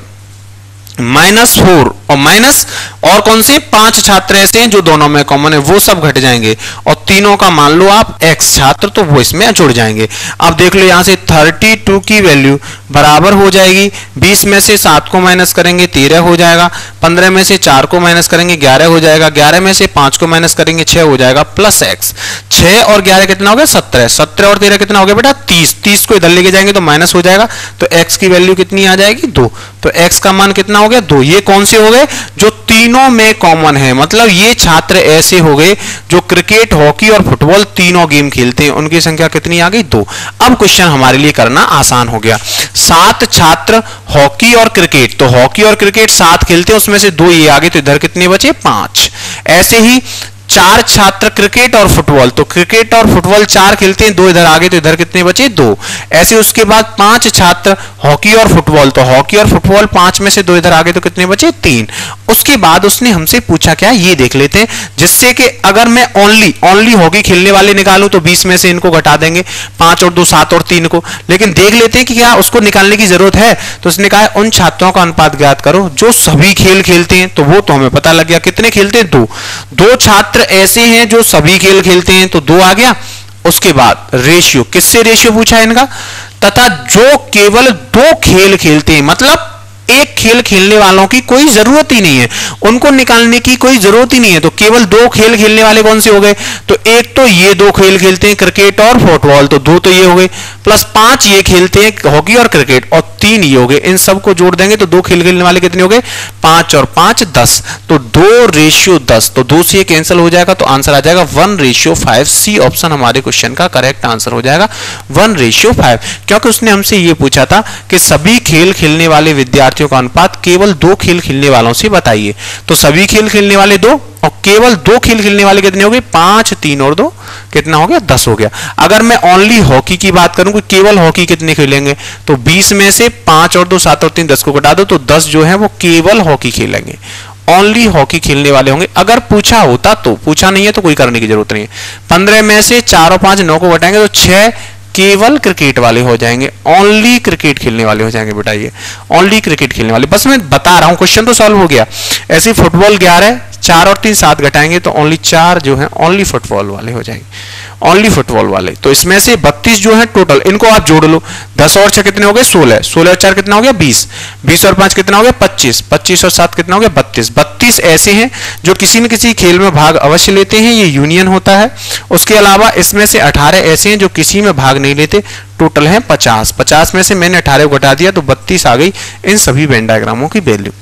माइनस फोर और माइनस और कौन से पांच छात्र ऐसे हैं जो दोनों में कॉमन है, वो सब घट जाएंगे और तीनों का मान लो आप x छात्र, तो वो इसमें जुड़ जाएंगे। अब देख लो यहां से बत्तीस की वैल्यू बराबर हो जाएगी, बीस में से सात को माइनस करेंगे तेरह हो जाएगा, पंद्रह में से चार को माइनस करेंगे ग्यारह हो जाएगा, ग्यारह में से पांच को माइनस करेंगे छह हो जाएगा, प्लस x, छह और ग्यारह कितना हो गया सत्रह, सत्रह और तेरह कितना हो गया बेटा तीस, तीस को इधर लेके जाएंगे तो माइनस हो जाएगा, तो x की वैल्यू कितनी आ जाएगी दो, तो x का मान कितना हो गया दो। ये कौन से हो गए? जो तीनों में कॉमन है, मतलब ये छात्र ऐसे हो गए जो क्रिकेट, हॉकी और फुटबॉल तीनों गेम खेलते हैं, उनकी संख्या कितनी आ गई दो। अब क्वेश्चन हमारे लिए करना आसान हो गया। सात छात्र हॉकी और क्रिकेट, तो हॉकी और क्रिकेट सात खेलते हैं, उसमें से दो ये आगे, तो इधर कितने बचे पांच। ऐसे ही चार छात्र क्रिकेट और फुटबॉल, तो क्रिकेट और फुटबॉल चार खेलते हैं, दो इधर आगे, तो इधर कितने बचे दो। ऐसे उसके बाद पांच छात्र हॉकी और फुटबॉल, तो हॉकी और फुटबॉल पांच में से दो इधर आगे, तो कितने बचे तीन। उसके बाद उसने हमसे पूछा क्या, ये देख लेते हैं, जिससे कि अगर मैं ओनली ओनली हॉकी खेलने वाले निकालूं तो बीस में से इनको घटा देंगे, पांच और दो सात और तीन को, लेकिन देख लेते हैं कि क्या उसको निकालने की जरूरत है। तो उसने कहा उन छात्रों का अनुपात ज्ञात करो जो सभी खेल खेलते हैं, तो वो तो हमें पता लग गया कितने खेलते हैं दो। दो छात्र ऐसे हैं जो सभी खेल खेलते हैं, तो दो आ गया। उसके बाद रेशियो, किससे रेशियो पूछा है इनका, तथा जो केवल दो खेल खेलते हैं, मतलब एक खेल खेलने वालों की कोई जरूरत ही नहीं है, उनको निकालने की कोई जरूरत ही नहीं है, तो केवल दो खेल खेलने वाले कौन से हो गए, तो एक तो ये दो खेल खेलते हैं क्रिकेट और फुटबॉल, तो दो तो ये हो गए, प्लस पांच ये खेलते हैं हॉकी और क्रिकेट, और तीन ये हो गए। इन सबको जोड़ देंगे तो दो खेल खेलने वाले कितने हो गए, पांच और पांच दस, तो दो रेशियो दस, तो दो से ये कैंसिल हो जाएगा, तो आंसर आ जाएगा one ratio five. C option हमारे क्वेश्चन का करेक्ट आंसर हो जाएगा वन रेशियो फाइव, क्योंकि उसने हमसे ये पूछा था कि सभी खेल खेलने वाले विद्यार्थियों का अनुपात केवल दो खेल खेलने वालों से बताइए। तो सभी खेल खेलने वाले दो और केवल दो खेल खेलने वाले कितने हो गए, पांच, तीन और दो कितना हो गया, दस हो गया। अगर मैं ओनली हॉकी की बात करूं कि केवल हॉकी कितने खेलेंगे, तो बीस में से पांच और दो सात और तीन दस को घटा दो, तो दस जो है वो केवल हॉकी खेलेंगे, ओनली हॉकी खेलने वाले होंगे। अगर पूछा होता तो, पूछा नहीं है तो कोई करने की जरूरत नहीं है। पंद्रह में से चार और पांच नौ को घटाएंगे तो छह केवल क्रिकेट वाले हो जाएंगे, ओनली क्रिकेट खेलने वाले हो जाएंगे बेटा, ये ओनली क्रिकेट खेलने वाले। बस मैं बता रहा हूं, क्वेश्चन तो सॉल्व हो गया। ऐसे फुटबॉल ग्यारह, चार और तीन सात घटाएंगे तो ओनली चार जो है ओनली फुटबॉल वाले हो जाएंगे, ओनली फुटबॉल वाले। तो इसमें से बत्तीस जो है टोटल, इनको आप जोड़ लो, दस और छह कितने हो गए सोलह, सोलह और चार कितना हो गया बीस, बीस और पांच कितना हो गया पच्चीस, पच्चीस और सात कितना हो गया बत्तीस। बत्तीस ऐसे हैं जो किसी न किसी खेल में भाग अवश्य लेते हैं, ये यूनियन होता है। उसके अलावा इसमें से अठारह ऐसे हैं जो किसी में भाग नहीं लेते, टोटल है पचास। पचास में से मैंने अठारह को घटा दिया तो बत्तीस आ गई इन सभी वेन डायग्रामों की वैल्यू।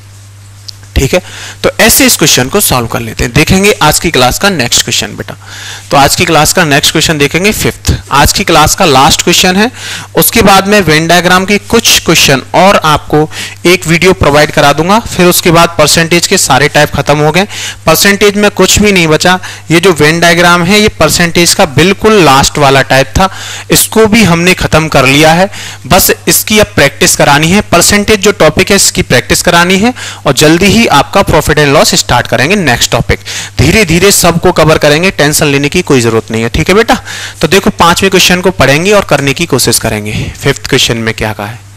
ठीक है, तो ऐसे इस क्वेश्चन को सॉल्व कर लेते हैं। देखेंगे आज की क्लास का नेक्स्ट क्वेश्चन बेटा। तो आज की क्लास का नेक्स्ट क्वेश्चन देखेंगे फिफ्थ, आज की क्लास का लास्ट क्वेश्चन है। उसके बाद में वेन डायग्राम की कुछ क्वेश्चन और आपको एक वीडियो प्रोवाइड करा दूंगा। फिर उसके बाद परसेंटेज के सारे टाइप खत्म हो गए, परसेंटेज में कुछ भी नहीं बचा। ये जो वेन डायग्राम है ये परसेंटेज का बिल्कुल लास्ट वाला टाइप था, इसको भी हमने खत्म कर लिया है। बस इसकी अब प्रैक्टिस करानी है, परसेंटेज जो टॉपिक है इसकी प्रैक्टिस करानी है, और जल्दी ही आपका प्रॉफिट एंड लॉस स्टार्ट करेंगे नेक्स्ट टॉपिक। धीरे धीरे सबको कवर करेंगे, टेंशन लेने की कोई जरूरत नहीं है। ठीक है बेटा, तो देखो पांचवें क्वेश्चन को पढ़ेंगे और करने की कोशिश करेंगे। फिफ्थ क्वेश्चन में क्या कहा है,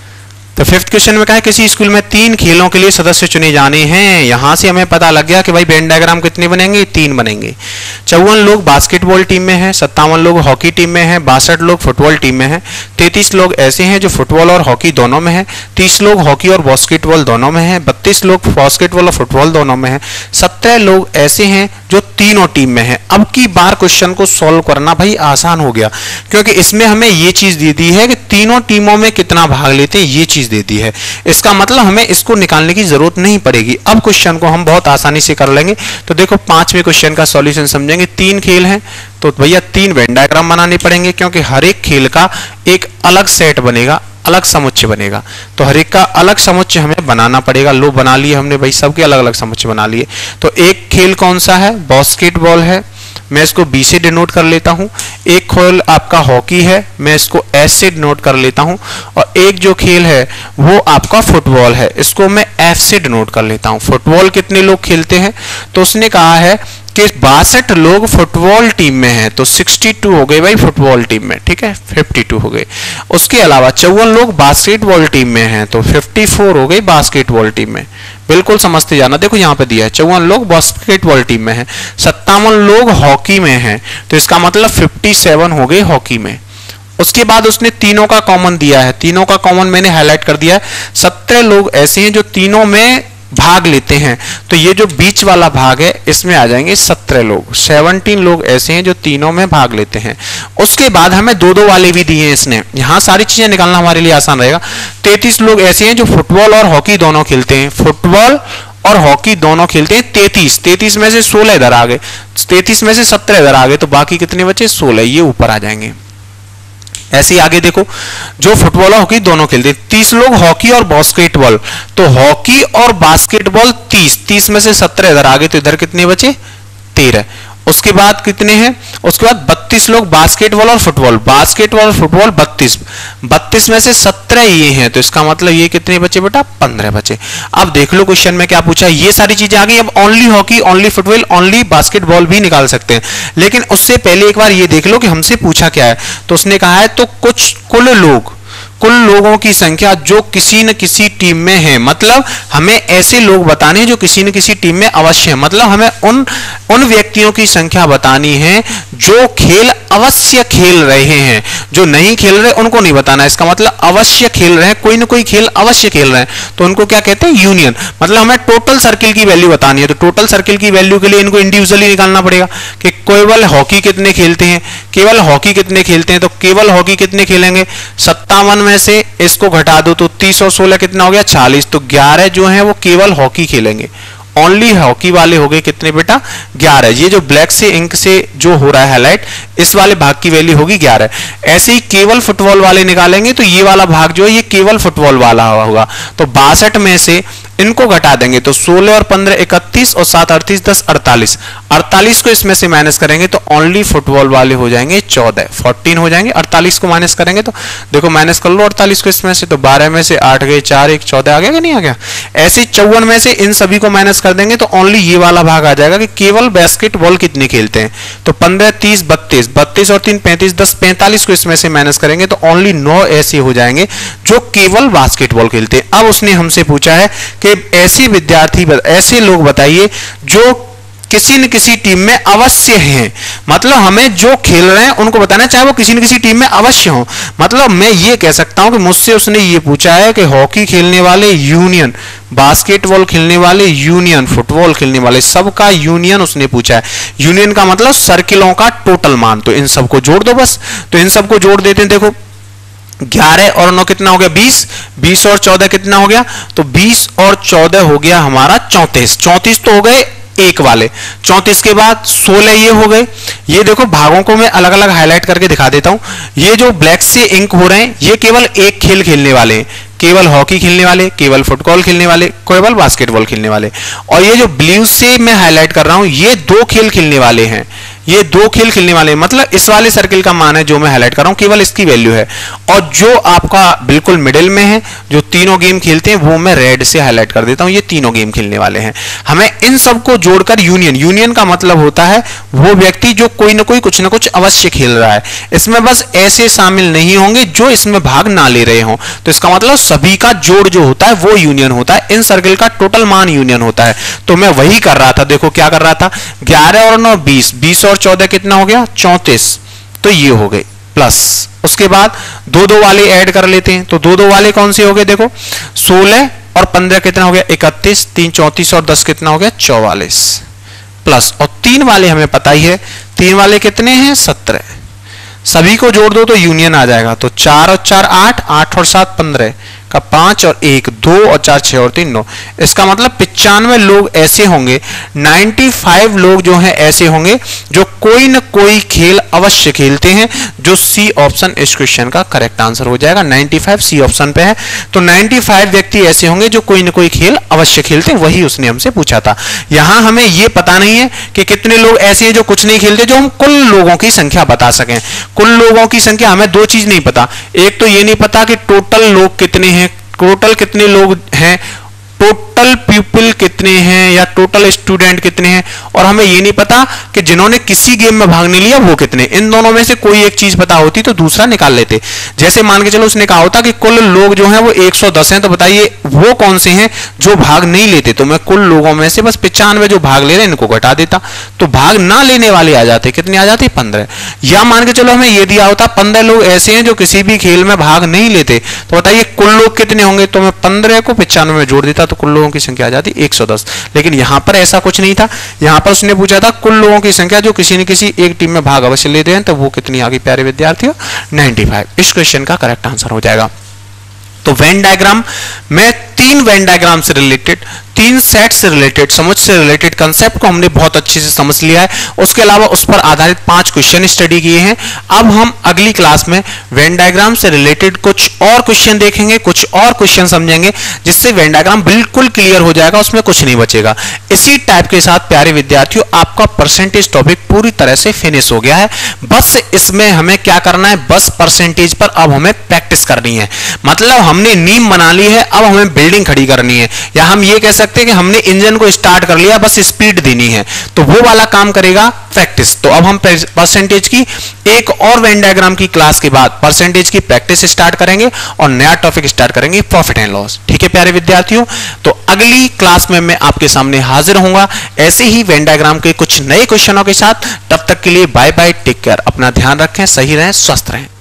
तो फिफ्थ क्वेश्चन में कहा है किसी स्कूल में तीन खेलों के लिए सदस्य चुने जाने हैं। यहां से हमें पता लग गया कि भाई वेन डायग्राम कितने बनेंगे, तीन बनेंगे। चौवन लोग बास्केटबॉल टीम में हैं, सत्तावन लोग हॉकी टीम में हैं, बासठ लोग फुटबॉल टीम में हैं, तैंतीस लोग ऐसे हैं जो फुटबॉल और हॉकी दोनों में हैं, तीस लोग हॉकी और बास्केटबॉल दोनों में हैं, बत्तीस लोग बास्केटबॉल और फुटबॉल दोनों में हैं, सत्रह लोग ऐसे हैं जो तीनों टीम में हैं। अब की बार क्वेश्चन को सॉल्व करना भाई आसान हो गया, क्योंकि इसमें हमें ये चीज दे दी है कि तीनों टीमों में कितना भाग लेते हैं, ये चीज दे दी है। इसका मतलब हमें इसको निकालने की जरूरत नहीं पड़ेगी। अब क्वेश्चन को हम बहुत आसानी से कर लेंगे। तो देखो पांचवें क्वेश्चन का सॉल्यूशन समझेंगे। तीन खेल हैं तो भैया तीन वेन डायग्राम बनाने पड़ेंगे, क्योंकि हर एक खेल का एक अलग सेट बनेगा, अलग समुच्चय बनेगा। तो हर एक का अलग समुच्चय हमें बनाना पड़ेगा। लो बना लिए हमने भाई, सबके अलग अलग समुच्चय बना लिए। तो एक खेल कौन सा है, बास्केटबॉल है, मैं इसको बी से डिनोट कर लेता हूं। एक खेल आपका हॉकी है, मैं इसको एस से डिनोट कर लेता हूं। और एक जो खेल है वो आपका फुटबॉल है, इसको मैं एफ से डिनोट कर लेता हूं। फुटबॉल कितने लोग खेलते हैं, तो उसने कहा है कि बासठ लोग फुटबॉल टीम में हैं, तो बासठ हो गए भाई फुटबॉल टीम में, ठीक है, बावन हो गए। उसके अलावा चौवन लोग बास्केटबॉल टीम में हैं, तो चौवन हो गए बास्केटबॉल टीम में। बिल्कुल समझते जाना, देखो यहां पे दिया है चौवन लोग बास्केटबॉल टीम में हैं, सत्तावन लोग हॉकी में हैं, तो इसका मतलब सत्तावन हो गए हॉकी में। उसके बाद उसने तीनों का कॉमन दिया है, तीनों का कॉमन मैंने हाईलाइट कर दिया है। सत्रह लोग ऐसे हैं जो तीनों में भाग लेते हैं, तो ये जो बीच वाला भाग है इसमें आ जाएंगे सत्रह लोग। सत्रह लोग ऐसे हैं जो तीनों में भाग लेते हैं। उसके बाद हमें दो दो वाले भी दिए हैं इसने, यहां सारी चीजें निकालना हमारे लिए आसान रहेगा। तैंतीस लोग ऐसे हैं जो फुटबॉल और हॉकी दोनों खेलते हैं, फुटबॉल और हॉकी दोनों खेलते हैं। तैंतीस तैंतीस में से सोलह इधर आ गए, तैंतीस में से सत्रह इधर आ गए, तो बाकी कितने बचे, सोलह, ये ऊपर आ जाएंगे। ऐसे ही आगे देखो, जो फुटबॉल और हॉकी दोनों खेलते हैं, तीस लोग हॉकी और बास्केटबॉल, तो हॉकी और बास्केटबॉल तीस, तीस में से सत्रह इधर आ गए, तो इधर कितने बचे, तेरह। उसके बाद कितने हैं, उसके बाद बत्तीस लोग बास्केटबॉल और फुटबॉल, बास्केटबॉल और फुटबॉल बत्तीस, बत्तीस में से सत्रह ये हैं, तो इसका मतलब ये कितने बचे बेटा, पंद्रह बचे। अब देख लो क्वेश्चन में क्या पूछा, ये सारी चीजें आ गई। अब only hockey, only football, only basketball भी निकाल सकते हैं, लेकिन उससे पहले एक बार ये देख लो कि हमसे पूछा क्या है। तो उसने कहा है तो कुछ कुल लोग, कुल लोगों की संख्या जो किसी न किसी टीम में है, मतलब हमें ऐसे लोग बताने हैं जो किसी न किसी टीम में अवश्य है, मतलब हमें उन उन व्यक्तियों की संख्या बतानी है जो खेल अवश्य खेल रहे हैं, जो नहीं खेल रहे उनको नहीं बताना है। इसका मतलब अवश्य खेल रहे हैं, कोई ना कोई खेल अवश्य खेल रहे हैं, तो उनको क्या कहते हैं, यूनियन। मतलब हमें टोटल सर्किल की वैल्यू बतानी है, तो टोटल सर्किल की वैल्यू के लिए इनको इंडिविजुअली निकालना पड़ेगा कि केवल हॉकी कितने खेलते हैं, केवल हॉकी कितने खेलते हैं, तो केवल हॉकी कितने खेलेंगे, सत्तावन में से इसको घटा दो तो तीस और सोलह कितना हो गया, चालीस, तो ग्यारह जो है वो केवल हॉकी खेलेंगे। ओनली हॉकी वाले हो गए कितने बेटा, ग्यारह। ये जो ब्लैक से इंक से जो हो रहा है हाईलाइट, इस वाले भाग की वैल्यू होगी ग्यारह। ऐसे ही केवल फुटबॉल वाले निकालेंगे तो ये वाला भाग जो है ये केवल फुटबॉल वाला होगा, तो बासठ में से इनको घटा देंगे तो सोलह और पंद्रह इकतीस और सात अड़तीस दस अड़तालीस, अड़तालीस को इसमें से माइनस करेंगे तो ओनली फुटबॉल वाले हो जाएंगे चौदह, चौदह हो जाएंगे। अड़तालीस को माइनस करेंगे तो देखो माइनस कर लो अड़तालीस को इसमें से, तो बारह में से आठ गए, चार एक चौदह आ गया कि नहीं आ गया। ऐसे चौवन में से इन सभी को माइनस कर देंगे तो ओनली ये वाला भाग आ जाएगा कि केवल बास्केटबॉल कितने खेलते हैं, तो पंद्रह तीस बत्तीस, बत्तीस और तीन पैंतीस, दस पैंतालीस को इसमें से माइनस करेंगे तो ओनली नौ ऐसे हो जाएंगे जो केवल बास्केटबॉल खेलते हैं। अब उसने हमसे पूछा है कि ऐसे विद्यार्थी, ऐसे लोग बताइए जो किसी न किसी टीम में अवश्य हैं, मतलब हमें जो खेल रहे हैं उनको बताना, चाहे वो किसी न किसी टीम में अवश्य हो। मतलब मैं ये कह सकता हूं कि मुझसे उसने ये पूछा है कि हॉकी खेलने वाले यूनियन, बास्केटबॉल खेलने वाले यूनियन, फुटबॉल खेलने वाले सबका यूनियन उसने पूछा है। यूनियन का मतलब सर्किलों का टोटल मान, तो इन सबको जोड़ दो बस। तो इन सबको जोड़ देते हैं, देखो ग्यारह और नौ कितना हो गया, बीस, बीस और चौदह कितना हो गया, तो बीस और चौदह हो गया हमारा चौंतीस, चौंतीस तो हो गए एक वाले, चौंतीस के बाद सोलह ये हो गए। ये देखो भागों को मैं अलग अलग हाईलाइट करके दिखा देता हूं। ये जो ब्लैक से इंक हो रहे हैं ये केवल एक खेल खेलने वाले हैं, केवल हॉकी खेलने वाले, केवल फुटबॉल खेलने वाले, केवल बास्केटबॉल खेलने वाले। और ये जो ब्लू से मैं हाईलाइट कर रहा हूं ये दो खेल खेलने वाले हैं, ये दो खेल खेलने वाले हैं, मतलब इस वाले सर्किल का मान है जो मैं हाईलाइट कर रहा हूं, केवल इसकी वैल्यू है। और जो आपका बिल्कुल मिडिल में है, जो तीनों गेम खेलते हैं, वो मैं रेड से हाईलाइट कर देता हूं, ये तीनों गेम खेलने वाले हैं। हमें इन सबको जोड़कर यूनियन, यूनियन का मतलब होता है वो व्यक्ति जो कोई ना कोई कुछ ना कुछ अवश्य खेल रहा है। इसमें बस ऐसे शामिल नहीं होंगे जो इसमें भाग ना ले रहे हों, तो इसका मतलब सभी का जोड़ जो होता है वो यूनियन होता है, इन सर्किल का टोटल मान यूनियन होता है। तो मैं वही कर रहा था, देखो क्या कर रहा था, ग्यारह और नौ बीस, बीस और चौदह कितना हो गया, चौंतीस, तो ये हो गए प्लस। उसके बाद दो दो वाले ऐड कर लेते हैं, तो दो दो वाले कौन से हो गए, देखो सोलह और पंद्रह कितना हो गया, इकतीस, तीन चौंतीस और दस कितना हो गया, चौवालीस, प्लस। और तीन वाले हमें पता ही है, तीन वाले कितने हैं, सत्रह, सभी को जोड़ दो तो यूनियन आ जाएगा, तो चार और चार आठ, आठ और सात पंद्रह, का पांच और एक, दो और चार छह और तीन नौ। इसका मतलब पचानवे लोग ऐसे होंगे, पचानवे लोग जो हैं ऐसे होंगे जो कोई न कोई खेल अवश्य खेलते हैं, जो सी ऑप्शन इस क्वेश्चन का करेक्ट आंसर हो जाएगा। पचानवे सी ऑप्शन पे है, तो पचानवे व्यक्ति ऐसे होंगे जो कोई न कोई खेल अवश्य खेलते हैं, वही उसने हमसे पूछा था। यहां हमें यह पता नहीं है कि कितने लोग ऐसे हैं जो कुछ नहीं खेलते, जो हम कुल लोगों की संख्या बता सकें। कुल लोगों की संख्या हमें दो चीज नहीं पता, एक तो ये नहीं पता कि टोटल लोग कितने हैं, टोटल कितने लोग हैं, टोटल पीपल कितने हैं या टोटल स्टूडेंट कितने हैं, और हमें ये नहीं पता कि जिन्होंने किसी गेम में भाग नहीं लिया वो कितने। इन दोनों में से कोई एक चीज पता होती तो दूसरा निकाल लेते। जैसे मान के चलो उसने कहा होता कि कुल लोग जो हैं वो एक सौ दस हैं, तो बताइए वो कौन से हैं जो भाग नहीं लेते, तो मैं कुल लोगों में से बस पचानवे जो भाग ले रहे हैं इनको घटा देता, तो भाग ना लेने वाले आ जाते, कितने आ जाते, पंद्रह। या मान के चलो हमें ये दिया होता पंद्रह लोग ऐसे हैं जो किसी भी खेल में भाग नहीं लेते, तो बताइए कुल लोग कितने होंगे, तो मैं पंद्रह को पचानवे में जोड़ देता तो कुल लोगों की संख्या आ जाती एक सौ दस। लेकिन यहां पर ऐसा कुछ नहीं था, यहां पर उसने पूछा था कुल लोगों की संख्या जो किसी न किसी एक टीम में भाग अवश्य लेते हैं, तो वो कितनी आ गई प्यारे विद्यार्थियों, पचानवे। इस क्वेश्चन का करेक्ट आंसर हो जाएगा। तो वेन डायग्राम में तीन वेन डायग्राम से रिलेटेड, तीन सेट से रिलेटेड, समुच्च से रिलेटेड कंसेप्ट को हमने बहुत अच्छे से समझ लिया है। उसके अलावा उस पर आधारित पांच क्वेश्चन स्टडी किए हैं। अब हम अगली क्लास में वेन डायग्राम से रिलेटेड कुछ और क्वेश्चन देखेंगे, कुछ और क्वेश्चन समझेंगे, जिससे वेन डायग्राम बिल्कुल क्लियर हो जाएगा, उसमें कुछ नहीं बचेगा। इसी टाइप के साथ प्यारे विद्यार्थियों आपका परसेंटेज टॉपिक पूरी तरह से फिनिश हो गया है। बस इसमें हमें क्या करना है, बस परसेंटेज पर अब हमें प्रैक्टिस करनी है। मतलब हमने नींव बना ली है, अब हमें बिल्डिंग खड़ी करनी है, या हम ये कह सकते हैं कि हमने इंजन को स्टार्ट कर लिया, बस स्पीड देनी है, तो वो वाला काम करेगा प्रैक्टिस। तो अब हम परसेंटेज की एक और वेन डायग्राम की क्लास के बाद परसेंटेज की प्रैक्टिस स्टार्ट करेंगे और नया टॉपिक स्टार्ट करेंगे, प्रॉफिट एंड लॉस। ठीक है प्यारे विद्यार्थियों, तो अगली क्लास में मैं आपके सामने हाजिर होऊंगा ऐसे ही वेन डायग्राम के कुछ नए क्वेश्चनों के साथ। तब तक के लिए बाय बाय, टेक केयर, अपना ध्यान रखें, सही रहें, स्वस्थ रहें।